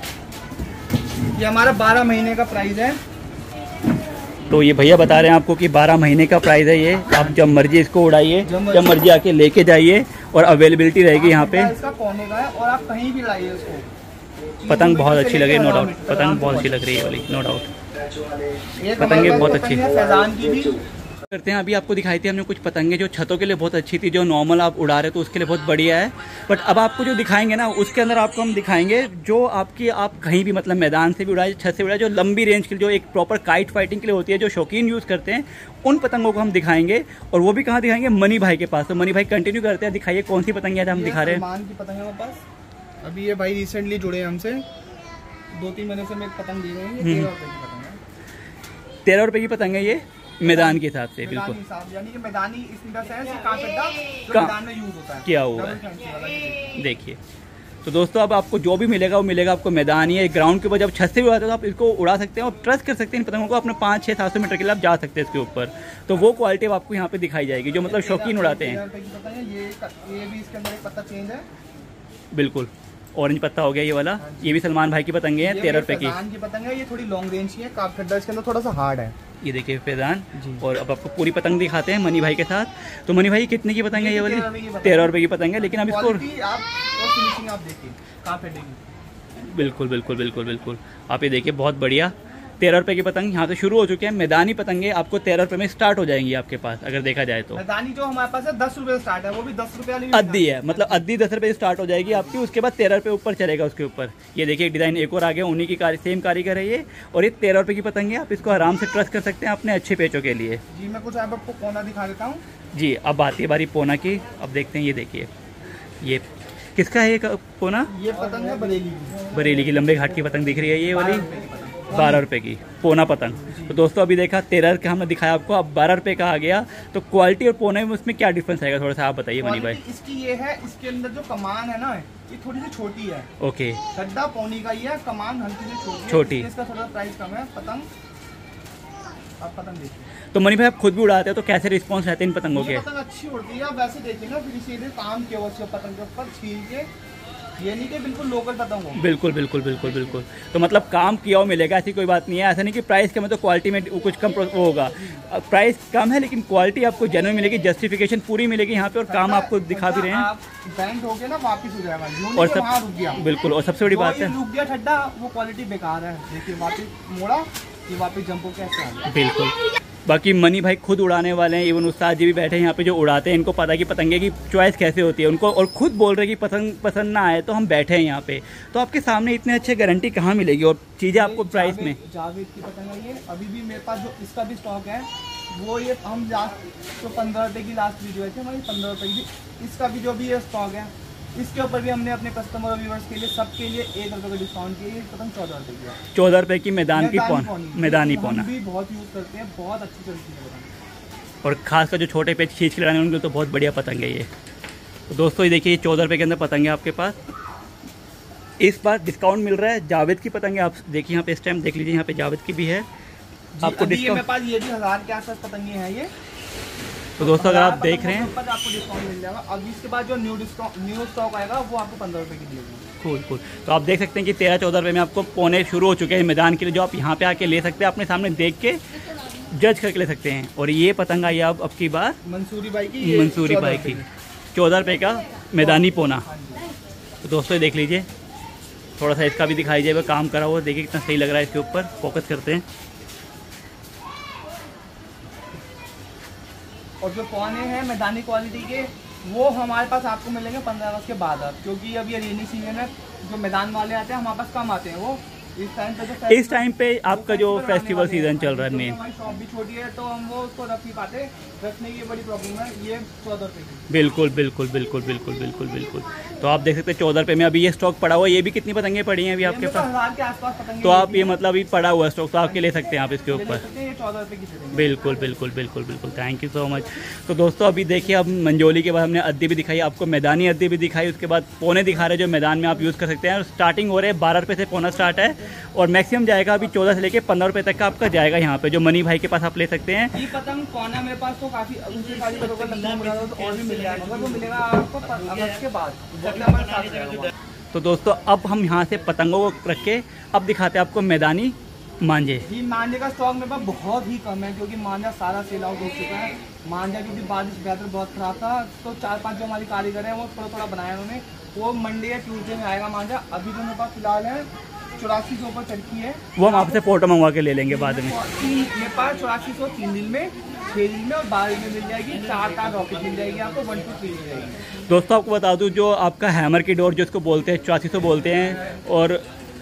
ये हमारा 12 महीने का प्राइस है। तो ये भैया बता रहे हैं आपको कि 12 महीने का प्राइस है ये। आप जब मर्जी इसको उड़ाइए, जब मर्जी आके लेके जाइए, और अवेलेबिलिटी रहेगी यहाँ पे। इसका पौने का है और आप कहीं भी लाइए इसको। पतंग बहुत अच्छी लग रही है, नो डाउट। पतंग बहुत अच्छी लग रही है वाली, नो डाउट। पतंगे बहुत अच्छी फैजान की भी करते हैं। अभी आपको दिखाई थी हमने कुछ पतंगे जो छतों के लिए बहुत अच्छी थी, जो नॉर्मल आप उड़ा रहे तो उसके लिए बहुत बढ़िया है। बट अब आपको जो दिखाएंगे ना, उसके अंदर आपको हम दिखाएंगे जो आपकी, आप कहीं भी मतलब मैदान से भी उड़ाए, छत से उड़ाए, जो लंबी रेंज के लिए, जो एक प्रॉपर काइट फाइटिंग के लिए होती है, जो शौकीन यूज़ करते हैं, उन पतंगों को हम दिखाएंगे। और वो भी कहाँ दिखाएंगे? मनी भाई के पास। तो मनी भाई कंटिन्यू करते हैं, दिखाइए कौन सी पतंग आज हम दिखा रहे हैं। सलमान की पतंग है हमारे पास। अभी ये भाई रिसेंटली जुड़े हैं हमसे, 2-3 महीने से मैं एक पतंग दी गई है। 13 रुपए की पतंग है। 13 रुपए की पतंग है ये, मैदान के हिसाब से। बिल्कुल, यानी कि मैदानी इस मैदान में यूज होता है, क्या हुआ है देखिए। तो दोस्तों अब आपको जो भी मिलेगा वो मिलेगा आपको मैदानी है, ग्राउंड के ऊपर। जब छत से भी उड़ाते हो तो आप इसको उड़ा सकते हैं और ट्रस्ट कर सकते हैं इन पतंगों को। अपने 500-600-700 मीटर के लिए आप जा सकते हैं इसके ऊपर। तो वो क्वालिटी आपको यहाँ पे दिखाई जाएगी जो मतलब शौकीन उड़ाते हैं। ये भी इसके अंदर एक पत्ता चेंज है, बिल्कुल ऑरेंज पत्ता हो गया ये वाला। ये भी सलमान भाई की पतंगे हैं, 13 रुपए की पतंग है। ये थोड़ी लॉन्ग रेंज की है, काफ खड्डा इसके अंदर थोड़ा सा हार्ड है। ये देखिए फैजान। और अब आपको पूरी पतंग दिखाते हैं मनी भाई के साथ। तो मनी भाई कितने की पतंग है ये वाली? 13 रुपए की पतंग है। लेकिन अब इसको आप देखिए काफ खड्डे की। बिल्कुल बिल्कुल बिल्कुल बिल्कुल, आप ये देखिए बहुत बढ़िया। 13 रुपए की पतंग यहाँ से शुरू हो चुके हैं। मैदानी पतंगे आपको 13 रुपए में स्टार्ट हो जाएंगी आपके पास, अगर देखा जाए तो। मैदानी जो हमारे पास है 10 रुपए स्टार्ट है, वो भी 10 रुपए वाली अद्दी है, मतलब अद्दी 10 रुपए स्टार्ट हो जाएगी आपकी। उसके बाद 13 रुपए ऊपर चलेगा उसके ऊपर। ये देखिए डिजाइन एक और आ गया, उन्हीं की सेम कारीगर है ये। और ये 13 रुपए की पतंग है, आप इसको आराम से ट्रस्ट कर सकते हैं अपने अच्छे पेचों के लिए। जी मैं कुछ आपको कोना दिखा देता हूँ। जी अब आती है बारी पोना की। अब देखते हैं, ये देखिए ये किसका है ये पोना? ये पतंग है बरेली की। बरेली की लंबे घाट की पतंग दिख रही है ये वाली, 12 रुपए की पोना पतंग। तो दोस्तों अभी देखा 13 का हमने दिखाया आपको, अब 12 रुपए का आ गया। तो क्वालिटी और पोने में उसमें क्या डिफरेंस आएगा, थोड़ा सा आप बताइए मनी भाई। इसकी ये है, इसके अंदर जो कमान है ना, ये थोड़ी सी छोटी है। ओके, गड्ढा पौनी का ही है, कमान हल्की सी छोटी। इसका थोड़ा प्राइस कम है। पतंग आप पतंग देखिए। तो मनी भाई आप खुद भी उड़ाते हैं तो कैसे रिस्पॉन्स रहते हैं इन पतंगों के? पतंग अच्छी उड़ती है, वैसे देखिए ना, फिर सीधे काम किया हुआ पतंग के ऊपर छील के, ये नहीं कि बिल्कुल लोकल पतंग हो। बिल्कुल बिल्कुल बिल्कुल बिल्कुल। तो मतलब काम किया हो मिलेगा, ऐसी कोई बात नहीं है। ऐसा नहीं कि प्राइस कम है तो क्वालिटी में कुछ कम वो होगा। प्राइस कम है लेकिन क्वालिटी आपको जेन्युइन मिलेगी, जस्टिफिकेशन पूरी मिलेगी यहाँ पे, और काम आपको दिखा भी रहे हैं। बैंड हो गया ना, वापस हो जाएगा। और सब रुक गया, बिल्कुल। और सबसे बड़ी बात है रुक गया ठड्डा, वो क्वालिटी बेकार है। देखिए वापस मोड़ा, ये वापस जंप हो कैसे। बिल्कुल। बाकी मनी भाई खुद उड़ाने वाले हैं, इवन उस्ताद जी भी बैठे हैं यहाँ पे जो उड़ाते हैं। इनको पता है कि पतंगे की चॉइस कैसे होती है उनको, और खुद बोल रहे हैं कि पतंग पसंद ना आए तो हम बैठे हैं यहाँ पे। तो आपके सामने इतने अच्छे गारंटी कहाँ मिलेगी और चीज़ें आपको प्राइस में? जावेद की पतंग है ये। अभी भी मेरे पास जो इसका भी स्टॉक है वो, ये हम लास्ट तो 15 रुपये की लास्ट वीडियो है हमारी, 15 रुपये की। इसका भी जो भी ये स्टॉक है, इसके ऊपर भी हमने अपने कस्टमर और व्यूअर्स के लिए सबके लिए 1 रुपये का डिस्काउंट किया। ये पतंग 14 रुपये की है। 14 रुपये की मैदानी पौना भी बहुत यूज़ करते हैं, बहुत अच्छी चलती है। और खासकर जो छोटे पेच खींच के लगाने उनके तो बहुत बढ़िया पतंग है ये। तो दोस्तों ये देखिए 14 रुपये के अंदर पतंग है आपके पास। इस बार डिस्काउंट मिल रहा है। जावेद की पतंग है, आप देखिए यहाँ पे इस टाइम देख लीजिए, यहाँ पे जावेद की भी है आपको डिस्काउंट। मेरे पास ये भी 1000 के आसपास पतंगे हैं ये। तो दोस्तों अगर आप देख रहे हैं आपको डिस्काउंट मिल जाएगा। अब इसके बाद जो न्यू स्टॉक आएगा वो आपको 15 रुपये की मिलेगी। कूल। तो आप देख सकते हैं कि 13-14 रुपये में आपको पौने शुरू हो चुके हैं मैदान के लिए, जो आप यहाँ पे आके ले सकते हैं, अपने सामने देख के जज करके ले सकते हैं। और ये पतंग आई अब की बार मंसूरी भाई की, मंसूरी भाई की 14 रुपये का मैदानी पोना। तो दोस्तों देख लीजिए, थोड़ा सा इसका भी दिखाई जाए, काम करा हुआ, देखिए कितना सही लग रहा है। इसके ऊपर फोकस करते हैं। और जो पौने हैं मैदानी क्वालिटी के, वो हमारे पास आपको मिलेंगे 15 अगस्त के बाद। अब क्योंकि अब ये रेनी सीजन है, जो मैदान वाले आते हैं हमारे पास कम आते हैं। वो इस टाइम पे आपका जो फेस्टिवल सीजन चल रहा है मेन, हमारी शॉप भी छोटी है तो हम वो उसको रख नहीं पाते, रखने की बड़ी प्रॉब्लम है। ये 14 रुपये की। बिल्कुल बिल्कुल बिल्कुल बिल्कुल बिल्कुल बिल्कुल। तो आप देख सकते हैं 14 रुपये में अभी ये स्टॉक पड़ा हुआ है। ये भी कितनी पतंगे पड़ी हैं अभी आपके पास? 1000 के आसपास पतंगे। तो आप ये मतलब अभी पड़ा हुआ स्टॉक तो आपके ले सकते हैं आप इसके ऊपर। 14 रुपये की दे देंगे। बिल्कुल बिल्कुल बिल्कुल बिल्कुल, थैंक यू सो मच। तो दोस्तों अभी देखिए, अब मंजोली के बाद हमने अद्दी भी दिखाई, आपको मैदानी अद्दी भी दिखाई, उसके बाद पौने दिखा रहे हैं जो मैदान में आप यूज़ कर सकते हैं। और स्टार्टिंग हो रहे हैं 12 रुपये से पौना स्टार्ट है, और मैक्सिमम जाएगा अभी 14 से लेके 15 रुपये तक का आपका जाएगा यहाँ पे, जो मनी भाई के पास आप ले सकते हैं। ये पतंग पौना मेरे पास तो काफ़ी ऊँची सारी करोगे, तो और भी मिल जाएगा, मगर वो मिलेगा आपको अगस्त के बाद, सितंबर 7 रहेगा। तो दोस्तों अब हम यहाँ से पतंगों को रख के अब दिखाते हैं आपको मैदानी मांझे। जी, मांझे का स्टॉक मेरे पास बहुत ही कम है, क्योंकि मांझा सारा सेल आउट हो चुका है। मांझा क्योंकि बारिश वेदर बहुत खराब था, तो 4-5 जो हमारी कारीगर हैं वो थोड़ा बनाया उन्होंने, वो मंडे या ट्यूसडे में आएगा मांझा। अभी जो मेरे पास फिलहाल है 8400 पर चरखी है, वो हम आपसे फोटो मंगवा के ले लेंगे बाद में। मेरे पास 8400 3 दिन में, 6 दिन में और 12 दिन में मिल जाएगी। 4 रॉकेट मिल जाएगी आपको, 1 to 3 मिल जाएगी। दोस्तों आपको बता दूं, जो आपका हैमर की डोर जिसको बोलते हैं 8400 बोलते हैं। और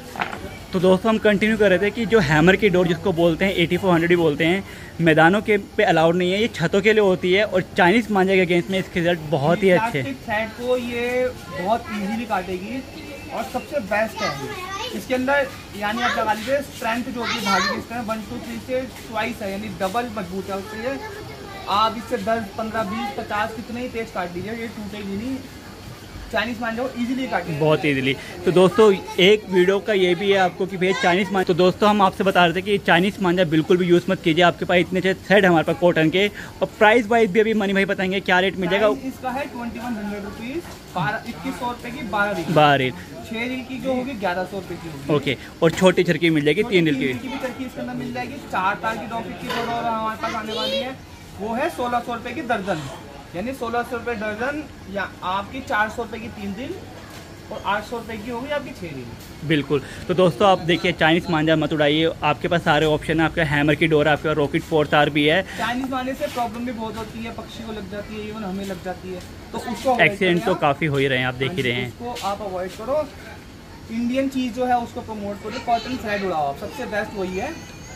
तो दोस्तों हम कंटिन्यू कर रहे थे कि जो हैमर की डोर जिसको बोलते हैं 8400 भी बोलते हैं, मैदानों के पे अलाउड नहीं है, ये छतों के लिए होती है। और चाइनीज़ मांझे के अगेंस्ट में इसके रिजल्ट बहुत ही अच्छे हैं। थ्रेड को ये बहुत इजीली काटेगी और सबसे बेस्ट है इसके अंदर, यानी आप लगा लीजिए स्ट्रेंथ जो होती है भागी की स्ट्रेंथ 1 to 3 से ट्वाइस है, यानी डबल मजबूत है उससे। आप इससे 10, 15, 20, 50 कितने ही तेज काट दीजिए, ये टूटेगी नहीं। चाइनीज़ मांझा इजीली काटेगी, बहुत इजीली। तो दोस्तों एक वीडियो का ये भी है आपको कि भैया चाइनीज़ मांझा, तो दोस्तों हम आपसे बता रहे थे कि चाइनीज़ मांझा बिल्कुल भी यूज़ मत कीजिए। आपके पास इतने अच्छे थ्रेड हमारे पास कॉटन के, और प्राइस वाइज भी अभी मनी भाई बताएंगे क्या रेट मिल जाएगा। इसका है 2100 रुपीज़, 2100 रुपये की 12 रील। 6 रील की जो होगी 1100 रुपये की होगी। ओके, और छोटी चरखी मिल जाएगी 3 रील की भी चरखी इसके अंदर मिल जाएगी। 4 तार की डॉकेट की जो डोर हमारे पास आने वाली है वो है 1600 रुपये की दर्जन, यानी 1600 रुपये दर्जन, या आपकी 400 रुपये की 3 रील और 800 रुपये की होगी आपकी 6 रील। बिल्कुल। तो दोस्तों आप देखिए, चाइनीज़ मांझा मत उड़ाइए, आपके पास सारे ऑप्शन है। आपका हैमर की डोर, आपके पास रॉकेट 4 तार भी है। चाइनीज़ मांझे से प्रॉब्लम भी बहुत होती है, पक्षी को लग जाती है, इवन हमें लग जाती है, तो उसको एक्सीडेंट तो काफ़ी हो ही रहे हैं, आप देख ही रहे हैं। उसको आप अवॉइड करो। इंडियन चीज़ जो है उसको प्रमोट करो, कॉटन थ्रेड उड़ाओ, सबसे बेस्ट वही है।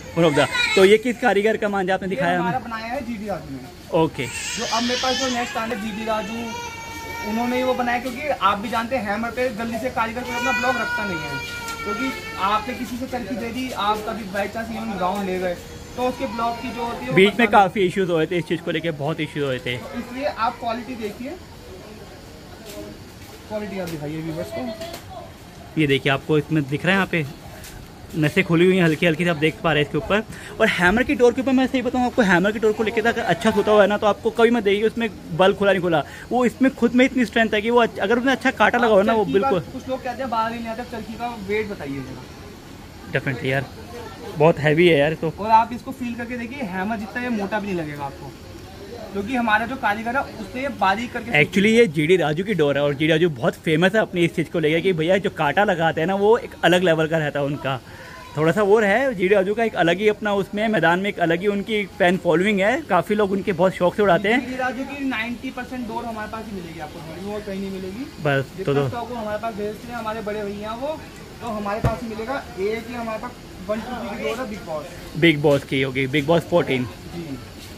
तो ये किस कारीगर का मांझा आपने दिखाया? हमारा बनाया है जीडी राजू ने। ओके, जो अब मेरे पास जो नेक्स्ट आने जीडी राजू, उन्होंने ही वो बनाया, क्योंकि आप भी जानते हैं हैमर पे जल्दी से कारीगर कोई अपना ब्लॉग रखता नहीं है, क्योंकि आपने किसी से चरखी दे दी, आप कभी बाई चांस इवन ग्राउंड ले गए तो उसके ब्लॉग की जो होती है बीच में काफ़ी इश्यूज हुए थे, इस चीज़ को लेके बहुत इश्यूज हुए थे। तो इसलिए आप क्वालिटी देखिए, क्वालिटी आप दिखाइए व्यूअर्स को। ये देखिए, आपको इसमें दिख रहा है यहाँ पे नसें खुली हुई हैं हल्की हल्की से, आप देख पा रहे हैं इसके ऊपर। और हैमर की डोर के ऊपर मैं सही बताऊँ आपको, हैमर की डोर को लेकर अगर अच्छा सूता हुआ है ना, तो आपको कभी मत देखिए उसमें बल खुला नहीं खुला, वो इसमें खुद में इतनी स्ट्रेंथ है कि वो अगर उसने अच्छा काटा लगा हो ना, वो बिल्कुल। कुछ लोग कहते हैं बाहर ही नहीं आते, चरखी का वेट बताइए। डेफिनेटली यार, बहुत हैवी है यार तो। और आप इसको फील करके देखिए, हैमर जितना ये मोटा भी नहीं लगेगा आपको, क्योंकि हमारा जो कारीगर है उससे ये बारीक करके। एक्चुअली ये जीडी राजू की डोर है, और जीडी राजू बहुत फेमस है अपनी इस चीज़ को लेकर कि भैया जो काटा लगाते हैं ना, वो एक अलग लेवल का रहता है उनका, थोड़ा सा वो है। जीडी राजू का एक अलग ही अपना उसमें मैदान में एक अलग ही उनकी फैन फॉलोइंग है, काफ़ी लोग उनके बहुत शौक से उड़ाते हैं। जीडी राजू की 90% डोर हमारे पास ही मिलेगी आपको, और कहीं नहीं मिलेगी। बस तो हमारे पास भेजते हैं हमारे बड़े भैया, वो तो हमारे पास ही मिलेगा। एक ही हमारे पास 1 to 3 की डोर है, बिग बॉस की होगी, बिग बॉस 14 जी।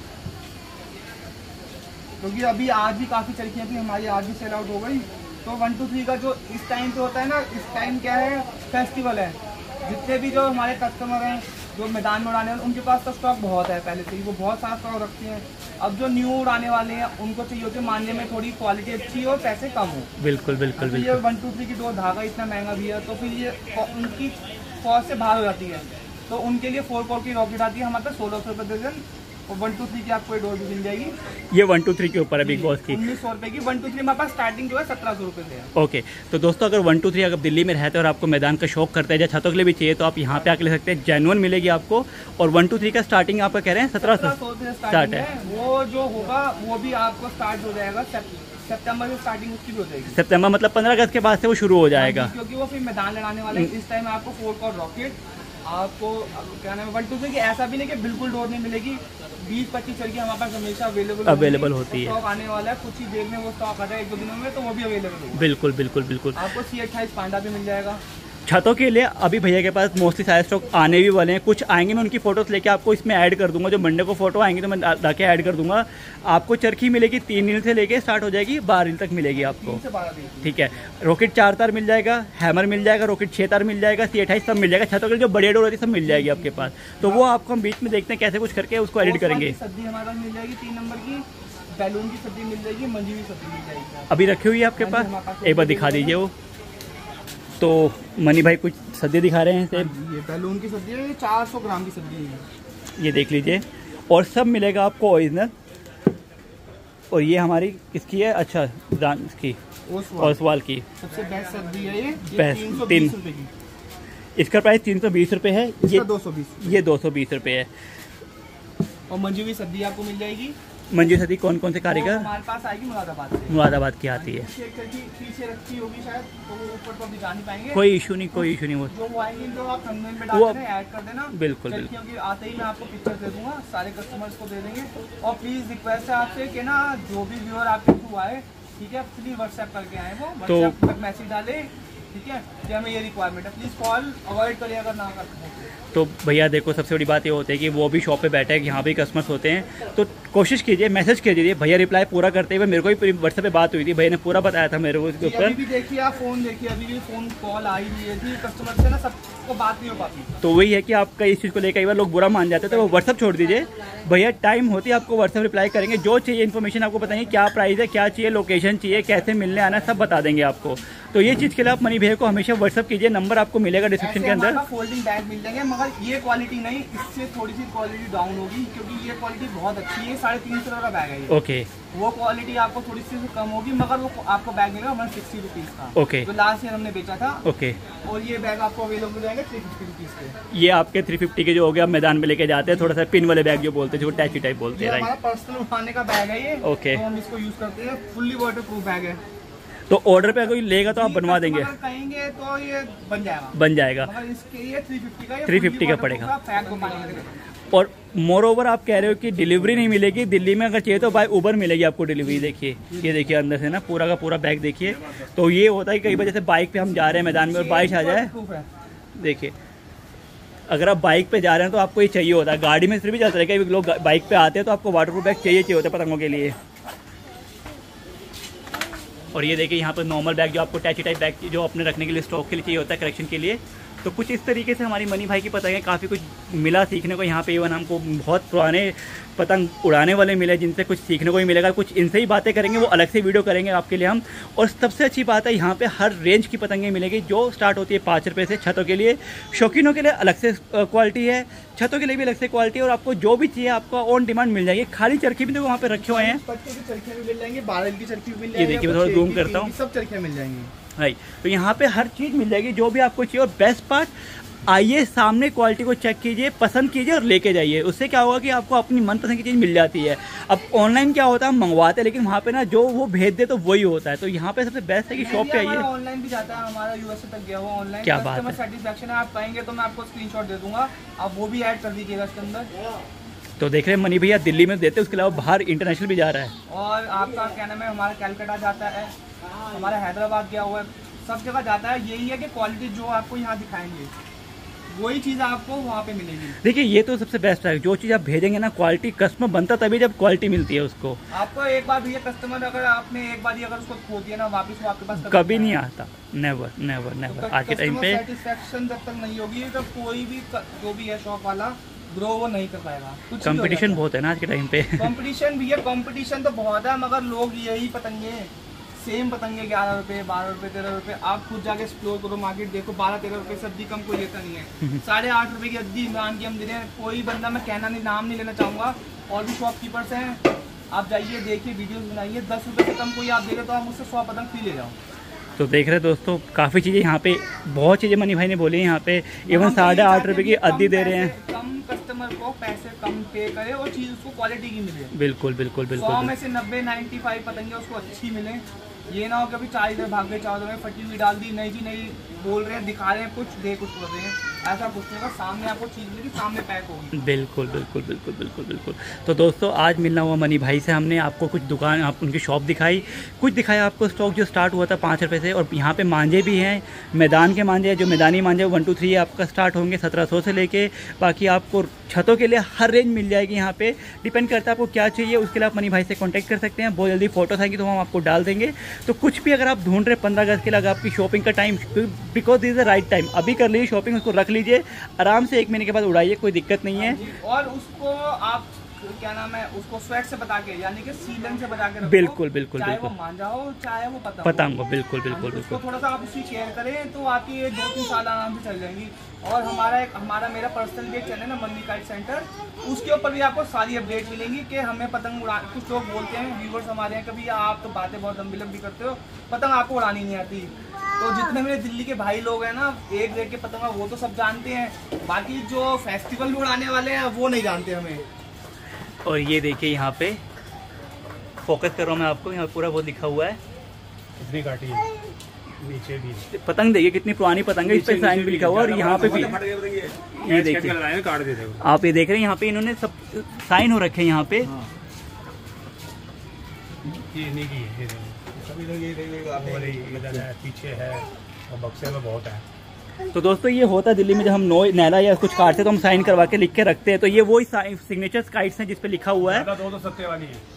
क्योंकि अभी आज भी काफ़ी चरखियाँ थी हमारी, आज भी सेल आउट हो गई। तो 1 to 3 का जो इस टाइम पे होता है ना, इस टाइम क्या है, फेस्टिवल है, जितने भी जो हमारे कस्टमर हैं जो मैदान में उड़ाने वाले, उनके पास तो स्टॉक बहुत है पहले से ही, वो बहुत सारा स्टॉक रखते हैं। अब जो न्यू उड़ाने वाले हैं उनको चाहिए होती है मानने में थोड़ी क्वालिटी अच्छी हो, पैसे कम हो। बिल्कुल बिल्कुल बिल्कुल। ये 1 to 3 की डोर धागा इतना महंगा भी है, तो फिर ये उनकी कॉस्ट से बाहर हो जाती है, तो उनके लिए 4 कोर की रॉकेट आती है हमारे पास 1600 रुपये दर्जन, और 1 to 3 की आपको ये डोर भी मिल जाएगी। ये 1 to 3 के ऊपर है बिग बॉस की, 1900 रुपये की। 1 to 3 हमारे पास स्टार्टिंग जो है 1700 रुपये से है। ओके, तो दोस्तों अगर 1 to 3 अगर दिल्ली में रहते हैं और आपको मैदान का शौक करते हैं या छतों के लिए भी चाहिए, तो आप यहाँ पे आके ले सकते हैं, जेन्युइन मिलेगी आपको। और 1 to 3 का स्टार्टिंग आपका कह रहे हैं 1700 से स्टार्ट है। वो जो होगा वो भी आपको स्टार्ट हो जाएगा सितंबर से स्टार्टिंग उसकी भी हो जाएगी। सितंबर मतलब 15 अगस्त के बाद से वो शुरू हो जाएगा। क्योंकि वो फिर मैदान लड़ाने वाले हैं। इस टाइम आपको 4 कॉर्ड रॉकेट, आपको क्या नाम है 1-2 से, कि ऐसा भी नहीं कि बिल्कुल डोर नहीं मिलेगी। 20-25 चल की हमारे पास हमेशा अवेलेबल होती है। स्टॉक आने वाला है, कुछ ही देर में वो स्टॉक आ जाएगा 1-2 दिनों में, तो वो भी अवेलेबल होगा। बिल्कुल बिल्कुल बिल्कुल। आपको C28 पांडा भी मिल जाएगा। छतों के लिए अभी भैया के पास मोस्टली सारे स्टॉक आने भी वाले हैं, कुछ आएंगे, मैं उनकी फोटोज लेके आपको इसमें ऐड कर दूंगा। जो मंडे को फोटो आएंगी तो मैं लाके ऐड कर दूंगा। आपको चरखी मिलेगी 3 नील से लेके स्टार्ट हो जाएगी 12 नील तक मिलेगी आपको। 3 से 12 नील। ठीक है, रॉकेट 4 तार मिल जाएगा, हैमर मिल जाएगा, रॉकेट 6 तार मिल जाएगा, C28 सब मिल जाएगा। छतों के लिए जो बड़ी डोर होती है सब मिल जाएगी आपके पास। तो वो आपको हम बीच में देखते हैं कैसे कुछ करके उसको एडिट करेंगे। सब्जी हमारे पास मिल जाएगी 3 नंबर की, बैलून की सब्जी मिल जाएगी, मंजीवी सब्जी मिल जाएगी। अभी रखी हुई है आपके पास, एक बार दिखा दीजिए वो। तो मनी भाई कुछ सब्जी दिखा रहे हैं। ये बैलून की सब्जी है, 400 ग्राम की सब्जी है, ये देख लीजिए। और सब मिलेगा आपको ओरिजिनल। और ये हमारी किसकी है, अच्छा इसकी ओसवाल की सबसे बेस्ट सब्जी है ये। बेस्ट 320 रुपये की। इसका प्राइस 320 रुपये है, ये 220, ये 220 रुपये है। और मंजी हुई सब्जी आपको मिल जाएगी। मंजू सदी कौन कौन से कारीगर हमारे पास आएगी मुरादाबाद से। मुरादाबाद की आती है। पीछे रखी होगी शायद, तो वो ऊपर तो अभी जा नहीं पाएंगे। कोई इशू नहीं, कोई इशू नहीं। वो जो आएंगे तो आप थंबनेल में डाल देना, ऐड कर देना। बिल्कुल बिल्कुल। क्योंकि आते ही मैं आपको पिक्चर दे दूंगा, सारे कस्टमर्स को दे देंगे। और प्लीज रिक्वेस्ट है आपसे कि ना जो भी व्यूअर आपके थ्रू आए, ठीक है, प्लीज व्हाट्सएप करके आए, वो व्हाट्सएप पर मैसेज डाले, ठीक है, कि हमें ये रिक्वायरमेंट है। प्लीज कॉल अवॉइड करिए अगर ना कर सकें। तो भैया देखो, सबसे बड़ी बात ये होती है कि वो भी शॉप पे बैठे हैं, कि यहाँ पे कस्टमर्स होते हैं, तो कोशिश कीजिए, मैसेज कीजिए। भैया रिप्लाई पूरा करते हुए, मेरे को भी व्हाट्सएप पे बात हुई थी, भैया ने पूरा बताया था मेरे को इसके ऊपर। अभी भी देखिए आप फोन देखिए, अभी भी फोन कॉल आई हुई है थी कस्टमर से ना, सबको बात नहीं हो पाती। तो वही है कि आपका इस चीज़ को लेकर कई बार लोग बुरा मान जाते हैं, तो वो व्हाट्सअप छोड़ दीजिए। भैया टाइम होती है आपको व्हाट्सअप रिप्लाई करेंगे, जो चाहिए इन्फॉर्मेशन आपको बताएंगे, क्या प्राइस है, क्या चाहिए, लोकेशन चाहिए, कैसे मिलने आना, सब बता देंगे आपको। तो ये चीज़ के लिए आप मनी भैया को हमेशा व्हाट्सअप कीजिए, नंबर आपको मिलेगा डिस्क्रिप्शन के अंदर। फोल्डिंग बैग मिल जाएंगे, मगर ये क्वालिटी नहीं, इससे थोड़ी सी क्वालिटी डाउन होगी, क्योंकि ये क्वालिटी बहुत अच्छी है। 350 का बैग है ये। ओके। वो क्वालिटी आपको थोड़ी सी कम होगी, मगर वो आपको बैग मिलेगा 160 रुपीज़ का। ओके। जो लास्ट ईयर हमने बेचा था। ओके। और ये बैग आपको अवेलेबल हो जाएगा 350 रुपीज़ के। ये आपके 350 के जो हो गया, आप मैदान में लेके जाते हैं, थोड़ा सा पिन वाले बैग जो बोलते हैं, जो टैची टाइप बोलते हैं। हमारा पर्सनल उठाने का बैग है ये। ओके। तो हम इसको यूज करते हैं, फुल्ली वाटरप्रूफ बैग है। तो ऑर्डर पे कोई लेगा तो आप बनवा देंगे? कहेंगे तो ये बन जाएगा। बन जाएगा। मगर इसके ये 350 का पड़ेगा। और मोर ओवर आप कह रहे हो कि डिलीवरी नहीं मिलेगी दिल्ली में, अगर चाहिए तो बाय उबर मिलेगी आपको डिलीवरी। देखिए, ये देखिए अंदर से ना पूरा का पूरा बैग देखिए। तो ये होता है कई बार जैसे बाइक पे हम जा रहे हैं मैदान में और बारिश आ जाए, देखिए अगर आप बाइक पे जा रहे हैं तो आपको ये चाहिए होता है। गाड़ी में फिर भी चलता है, कई लोग बाइक पे आते हैं तो आपको वाटरप्रूफ बैग चाहिए होता है पतंगों के लिए। और ये देखिए यहाँ पर नॉर्मल बैग जो आपको टैची टाइप बैग जो अपने रखने के लिए, स्टॉक के लिए चाहिए होता है, कलेक्शन के लिए। तो कुछ इस तरीके से हमारी मनी भाई की पतंगें काफ़ी कुछ मिला सीखने को यहाँ पे। इवन हमको बहुत पुराने पतंग उड़ाने वाले मिले जिनसे कुछ सीखने को ही मिलेगा। कुछ इनसे ही बातें करेंगे, वो अलग से वीडियो करेंगे आपके लिए हम। और सबसे अच्छी बात है यहाँ पे हर रेंज की पतंगें मिलेगी, जो स्टार्ट होती है 5 रुपये से। छतों के लिए, शौकीनों के लिए अलग से क्वालिटी है, छतों के लिए भी अलग से क्वालिटी है। और आपको जो भी चाहिए आपको ऑन डिमांड मिल जाएगी। खाली चरखी भी तो वहाँ पे रखे हुए हैं, चरखियाँ भी मिल जाएंगी, 12 की चरखी भी मिल जाएगी। ये देखिए मैं थोड़ा जूम करता हूँ, सब चरखियाँ मिल जाएंगी भाई। तो यहाँ पे हर चीज़ मिल जाएगी जो भी आपको चाहिए। और बेस्ट पार्ट, आइए सामने क्वालिटी को चेक कीजिए, पसंद कीजिए और लेके जाइए। उससे क्या होगा कि आपको अपनी मनपसंद की चीज़ मिल जाती है। अब ऑनलाइन क्या होता है, हम मंगवाते हैं लेकिन वहाँ पे ना जो वो भेज दे तो वही होता है। तो यहाँ पे सबसे बेस्ट है कि शॉप पे आइए। ऑनलाइन भी जाता है हमारा, यूएसए तक गया हुआ ऑनलाइन। क्या बात है, सेटिस्फैक्शन है। आप कहेंगे तो मैं आपको स्क्रीनशॉट दे दूंगा, आप वो भी ऐड कर दीजिएगा इसके अंदर। तो देख रहे हैं मनी भैया दिल्ली में देते हैं, उसके अलावा बाहर इंटरनेशनल भी जा रहा है। और आपका क्या नाम है, हमारा कैलकाटा जाता है, हमारा हैदराबाद गया हुआ है, सब जगह जाता है। यही है कि क्वालिटी जो आपको यहाँ दिखाएंगे वही चीज़ आपको वहाँ पे मिलेगी। देखिए ये तो सबसे बेस्ट है, जो चीज़ आप भेजेंगे ना, क्वालिटी कस्टमर बनता तभी जब क्वालिटी मिलती है उसको। आपको एक बार भैया कस्टमर अगर आपने एक बार ही अगर उसको खो दिया ना, वापस वो आपके पास कभी नहीं आता। Never never never. आज के टाइम पे सेटिस्फैक्शन जब तक नहीं होगी तो कोई भी जो भी है शॉप वाला ग्रो वो नहीं कर पाएगा। कंपटीशन बहुत है ना आज के टाइम पे। कंपटीशन भैया, कंपटीशन तो बहुत है, मगर लोग यही पतंगे, सेम पतंगे 11 रुपये, 12 रुपये, 13 रुपये। आप खुद जाके एक्सप्लोर करो मार्केट, देखो 12-13 रुपये सब्जी कम कोई लेता नहीं है। 8.5 रुपये की अद्दी इमरान की हम दे रहे हैं। कोई बंदा, मैं कहना नहीं, नाम नहीं लेना चाहूँगा, और भी शॉपकीपर्स हैं, आप जाइए देखिए, वीडियोस बनाइए, 10 रुपये से कम कोई आप दे रहे तो आप मुझसे 100 पतंग फ्री ले जाओ। तो देख रहे दोस्तों, काफ़ी चीज़ें यहाँ पे, बहुत चीज़ें मनी भाई ने बोली यहाँ पे। इवन 8.5 रुपये की अद्दी दे रहे हैं। कम कस्टमर को पैसे कम पे करे और चीज़ उसको क्वालिटी की मिले। बिल्कुल बिल्कुल बिल्कुल। 100 में से 90-95 पतंगे उसको अच्छी मिले। ये ना हो कभी 4 इधर भाग गए, 4 में फटी हुई डाल दी, नहीं जी नहीं बोल रहे हैं, दिखा रहे हैं कुछ, दे कुछ कर रहे हैं, ऐसा कुछ नहीं होगा। सामने आपको चीज़ मिलेगी, सामने पैक होगी। बिल्कुल बिल्कुल बिल्कुल बिल्कुल बिल्कुल। तो दोस्तों आज मिलना हुआ मनी भाई से, हमने आपको कुछ दुकान, आप उनकी शॉप दिखाई, कुछ दिखाया आपको स्टॉक जो स्टार्ट हुआ था 5 रुपये से। और यहाँ पे मांझे भी हैं, मैदान के मांझे, जो मैदानी मांझे 1 2 3 आपका स्टार्ट होंगे 1700 से लेके, बाकी आपको छतों के लिए हर रेंज मिल जाएगी यहाँ पे। डिपेंड करता है आपको क्या चाहिए, उसके लिए आप मनी भाई से कांटेक्ट कर सकते हैं। बहुत जल्दी फोटोस आएंगी तो हम आपको डाल देंगे। तो कुछ भी अगर आप ढूंढ रहे 15 अगस्त के लिए, अगर आपकी शॉपिंग का time, because this is the right time, अभी कर लीजिए शॉपिंग, उसको रख लीजिए आराम से, 1 महीने के बाद उड़ाइए, कोई दिक्कत नहीं है। और उसको आप क्या नाम है, उसको स्वेट से बचा के, यानी कि सीलन से बचा के रखो। बिल्कुल बिल्कुल चाहे बिल्कुल, वो मांझा हो चाहे वो पतंग हो, बिल्कुल बिल्कुल उसको बिल्कुल। थोड़ा सा आप उसकी केयर करें तो आपकी 2-3 साल आराम से चल जाएंगी। और मेरा पर्सनल भी एक चैनल है ना, मनी काइट सेंटर, उसके ऊपर भी आपको सारी अपडेट मिलेंगी कि हमें पतंग उड़ा, कुछ लोग बोलते हैं व्यूवर्स हमारे हैं, कभी आप तो बातें बहुत लंबी लंबी करते हो, पतंग आपको उड़ानी नहीं आती। तो जितने मेरे दिल्ली के भाई लोग हैं ना, एक रेट के पतंग वो तो सब जानते हैं, बाकी जो फेस्टिवल में उड़ाने वाले हैं वो नहीं जानते हमें। और ये देखिए यहाँ पे फोकस कर रहा हूँ मैं आपको, यहाँ पूरा वो लिखा हुआ है, इतनी काटी है नीचे भी पतंग देखिए कितनी पुरानी पतंग है, इस पे साइन भी लिखा हुआ है। और यहाँ पे भी ये देखिए, काट देते आप ये देख रहे हैं यहाँ पे इन्होंने सब साइन हो रखे हैं यहाँ पे। ये नहीं की है, पीछे है और बक्से में बहुत है। तो दोस्तों ये होता है दिल्ली में, जब हम नैला या कुछ काटते तो हम साइन करवा के लिख के रखते हैं। तो ये वही सिग्नेचर काइट्स हैं जिस पे लिखा हुआ है। 2 सत्ते वाली है।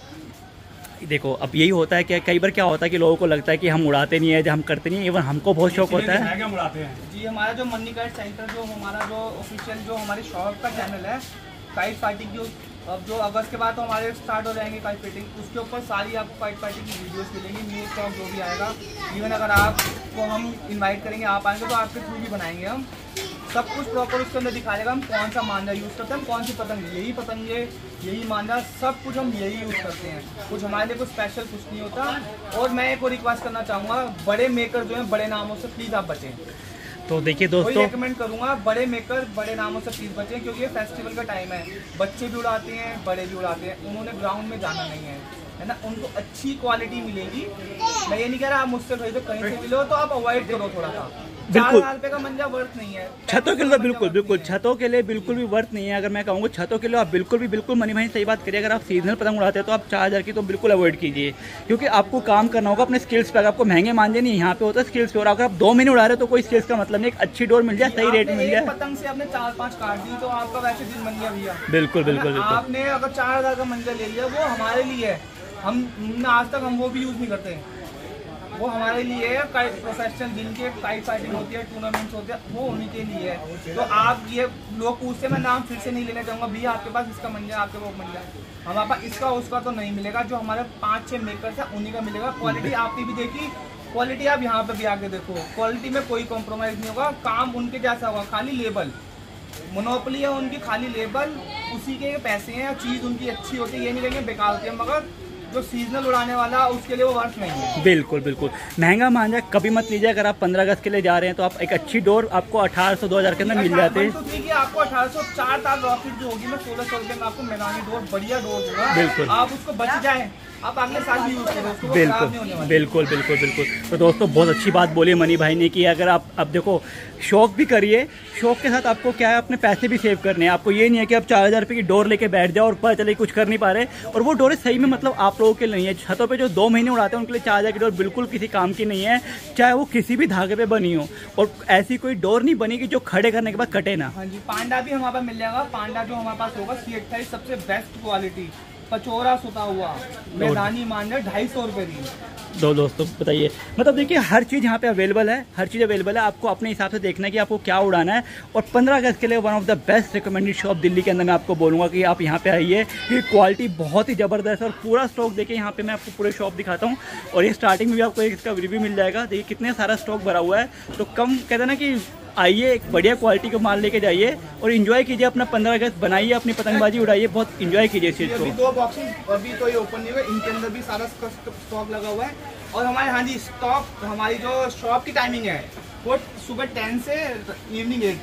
देखो अब यही होता है कि कई बार क्या होता है कि लोगों को लगता है कि हम उड़ाते नहीं है, जब हम करते नहीं है, इवन हमको बहुत शौक होता है। क्या उड़ाते हैं जी। हमारा जो मनी काइट सेंटर, जो हमारा जो ऑफिशियल जो हमारी शॉप का चैनल है, काइट पार्टी की, अब जो अगस्त के बाद तो हमारे स्टार्ट हो जाएंगे काइट फाइटिंग, उसके ऊपर सारी आपको काइट फाइटिंग की वीडियोस मिलेंगी, न्यू स्टॉक जो भी आएगा। इवन अगर आपको हम इनवाइट करेंगे, आप आएंगे तो आपके थ्रू भी बनाएंगे हम, सब कुछ प्रॉपर उसके अंदर दिखाएगा। हम कौन सा मांझा यूज़ करते हैं, कौन सी पतंग, यही पतंगे, यही मांझा, सब कुछ हम यही यूज़ करते हैं। कुछ हमारे लिए कुछ स्पेशल कुछ नहीं होता। और मैं एक और रिक्वेस्ट करना चाहूँगा, बड़े मेकर जो हैं बड़े नामों से प्लीज़ आप बचें। तो देखिए दोस्तों, रेकमेंड करूंगा, बड़े मेकर बड़े नामों से प्लीज बचें, क्योंकि ये फेस्टिवल का टाइम है, बच्चे भी उड़ाते हैं, बड़े भी उड़ाते हैं, उन्होंने ग्राउंड में जाना नहीं है ना, उनको अच्छी क्वालिटी मिलेगी। मैं ये नहीं कह रहा आप मुझसे खरीदो, कहीं से मिलो तो आप अवॉइड करो थोड़ा सा। बिल्कुल 4,000 रुपए का मंजा वर्थ नहीं है छतों के लिए, बिल्कुल बिल्कुल छतों के लिए बिल्कुल भी वर्थ नहीं है। अगर मैं कहूँगा छतों के लिए आप बिल्कुल मनी भाई सही बात करिए, अगर आप सीजनल पतंग उड़ाते हैं तो आप 4000 की तो बिल्कुल अवॉइड कीजिए, क्योंकि आपको काम करना होगा अपने स्किल्स पे। आपको महंगे मांझे नहीं, यहाँ पे होता है स्किल्स पे। और अगर आप 2 महीने उड़ा रहे हो तो कोई स्किल्स का मतलब नहीं, एक अच्छी डोर मिल जाए, सही रेट में मिल जाए। पतंग से आपने 4-5 काट दी तो आपका वैसे दिन बन गया भैया। बिल्कुल बिल्कुल बिल्कुल। आपने अगर 4000 का मंजा ले लिया, वो हमारे लिए है, हम आज तक हम वो भी यूज नहीं करते, वो हमारे लिए है। प्रोफेशनल जिनके काइट फाइटिंग होती है, टूर्नामेंट्स होते हैं, वो उन्हीं के लिए है। तो आप ये लोग पूछते हैं, मैं नाम फिर से नहीं लेना चाहूँगा, भैया आपके पास इसका मंजा, आपके वो मंजा, हमारे पास इसका उसका तो नहीं मिलेगा। जो हमारे 5-6 मेकर्स हैं उन्हीं का मिलेगा। क्वालिटी आपने भी देखी, क्वालिटी आप यहाँ पे भी आके देखो, क्वालिटी में कोई कॉम्प्रोमाइज़ नहीं होगा। काम उनके जैसा होगा, खाली लेबल, मोनोपोली है उनकी, खाली लेबल, उसी के पैसे हैं, चीज़ उनकी अच्छी होती है, ये नहीं कहेंगे बेकार होती है। मगर जो सीजनल उड़ाने वाला उसके लिए वो वर्थ नहीं है। बिल्कुल बिल्कुल महंगा मांझा कभी मत लीजिए। अगर आप 15 अगस्त के लिए जा रहे हैं तो आप एक अच्छी डोर आपको 1800-2000 के अंदर मिल जाते हैं। तो आपको 1800 4 तार रॉकेट जो होगी ना 1600 रुपये में आपको मैदानी डोर, बढ़िया डोर होगा। बिल्कुल आप उसको बच जाए, आप अगले साल भी यूज करो, बिल्कुल। तो दोस्तों बहुत अच्छी बात बोली मनी भाई ने कि अगर आप अब देखो शौक भी करिए, शौक के साथ आपको क्या है अपने पैसे भी सेव करने हैं। आपको ये नहीं है कि आप 4000 रुपये की डोर लेके बैठ जाओ और पता चले कुछ कर नहीं पा रहे, और वो डोरें सही में मतलब आप लोगों के लिए नहीं है। छतों पे जो 2 महीने उड़ाते हैं उनके लिए 4000 की डोर बिल्कुल किसी काम की नहीं है, चाहे वो किसी भी धागे पे बनी हो। और ऐसी कोई डोर नहीं बनी कि जो खड़े करने के बाद कटे ना। हाँ जी, पांडा भी हमारे पास मिल जाएगा। पांडा जो हमारे पास होगा C28 सबसे बेस्ट क्वालिटी, पचोरा सुता हुआ मैदानी मांझा 250 रुपये की। दोस्तों बताइए, मतलब देखिए हर चीज़ यहाँ पे अवेलेबल है, हर चीज़ अवेलेबल है। आपको अपने हिसाब से देखना है कि आपको क्या उड़ाना है। और 15 अगस्त के लिए one of the best recommended shop Delhi के अंदर मैं आपको बोलूँगा कि आप यहाँ पे आइए, ये क्वालिटी बहुत ही ज़बरदस्त है। और पूरा स्टॉक देखिए, यहाँ पे मैं आपको पूरे शॉप दिखाता हूँ, और ये स्टार्टिंग में भी आपको इसका रिव्यू मिल जाएगा। देखिए कितने सारा स्टॉक भरा हुआ है। तो कम कहते हैं ना कि आइए, एक बढ़िया क्वालिटी का माल लेके जाइए और इन्जॉय कीजिए अपना 15 अगस्त, बनाइए अपनी पतंगबाजी, उड़ाइए, बहुत इन्जॉय कीजिए इस चीज़ को। अभी 2 बॉक्सेस अभी तो ये ओपन नहीं हुए, इनके अंदर भी सारा स्टॉक लगा हुआ है। और हमारे हाँ जी स्टॉक, हमारी जो शॉप की टाइमिंग है वो सुबह 10 से इवनिंग 8,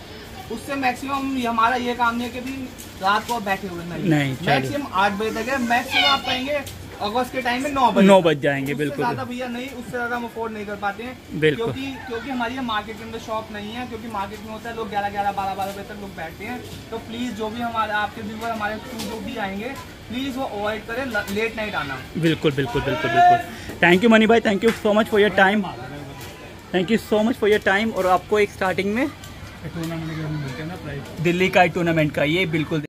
उससे मैक्सिमम हमारा ये काम नहीं है कि भी रात को आप बैठे हुए नहीं मैक्सिमम 8 बजे तक है। मैक्सिमम आप कहेंगे अगस्त के टाइम में 9 बज जाएंगे। बिल्कुल ज़्यादा भैया नहीं, उससे ज़्यादा हम अफोर्ड नहीं कर पाते हैं। बिल्कुल क्योंकि हमारी ये मार्केट के अंदर शॉप नहीं है, क्योंकि मार्केट में होता है लोग 11-11, 12-12 बजे तक लोग बैठते हैं। तो प्लीज़ जो भी हमारे आपके व्यूवर हमारे थ्रू जो भी आएंगे प्लीज़ वो अवॉइड करें लेट नाइट आना। बिल्कुल बिल्कुल बिल्कुल बिल्कुल। थैंक यू मनी भाई, thank you so much for your time, thank you so much for your time. और आपको एक स्टार्टिंग में टूर्नामेंट दिल्ली का टूर्नामेंट का ये बिल्कुल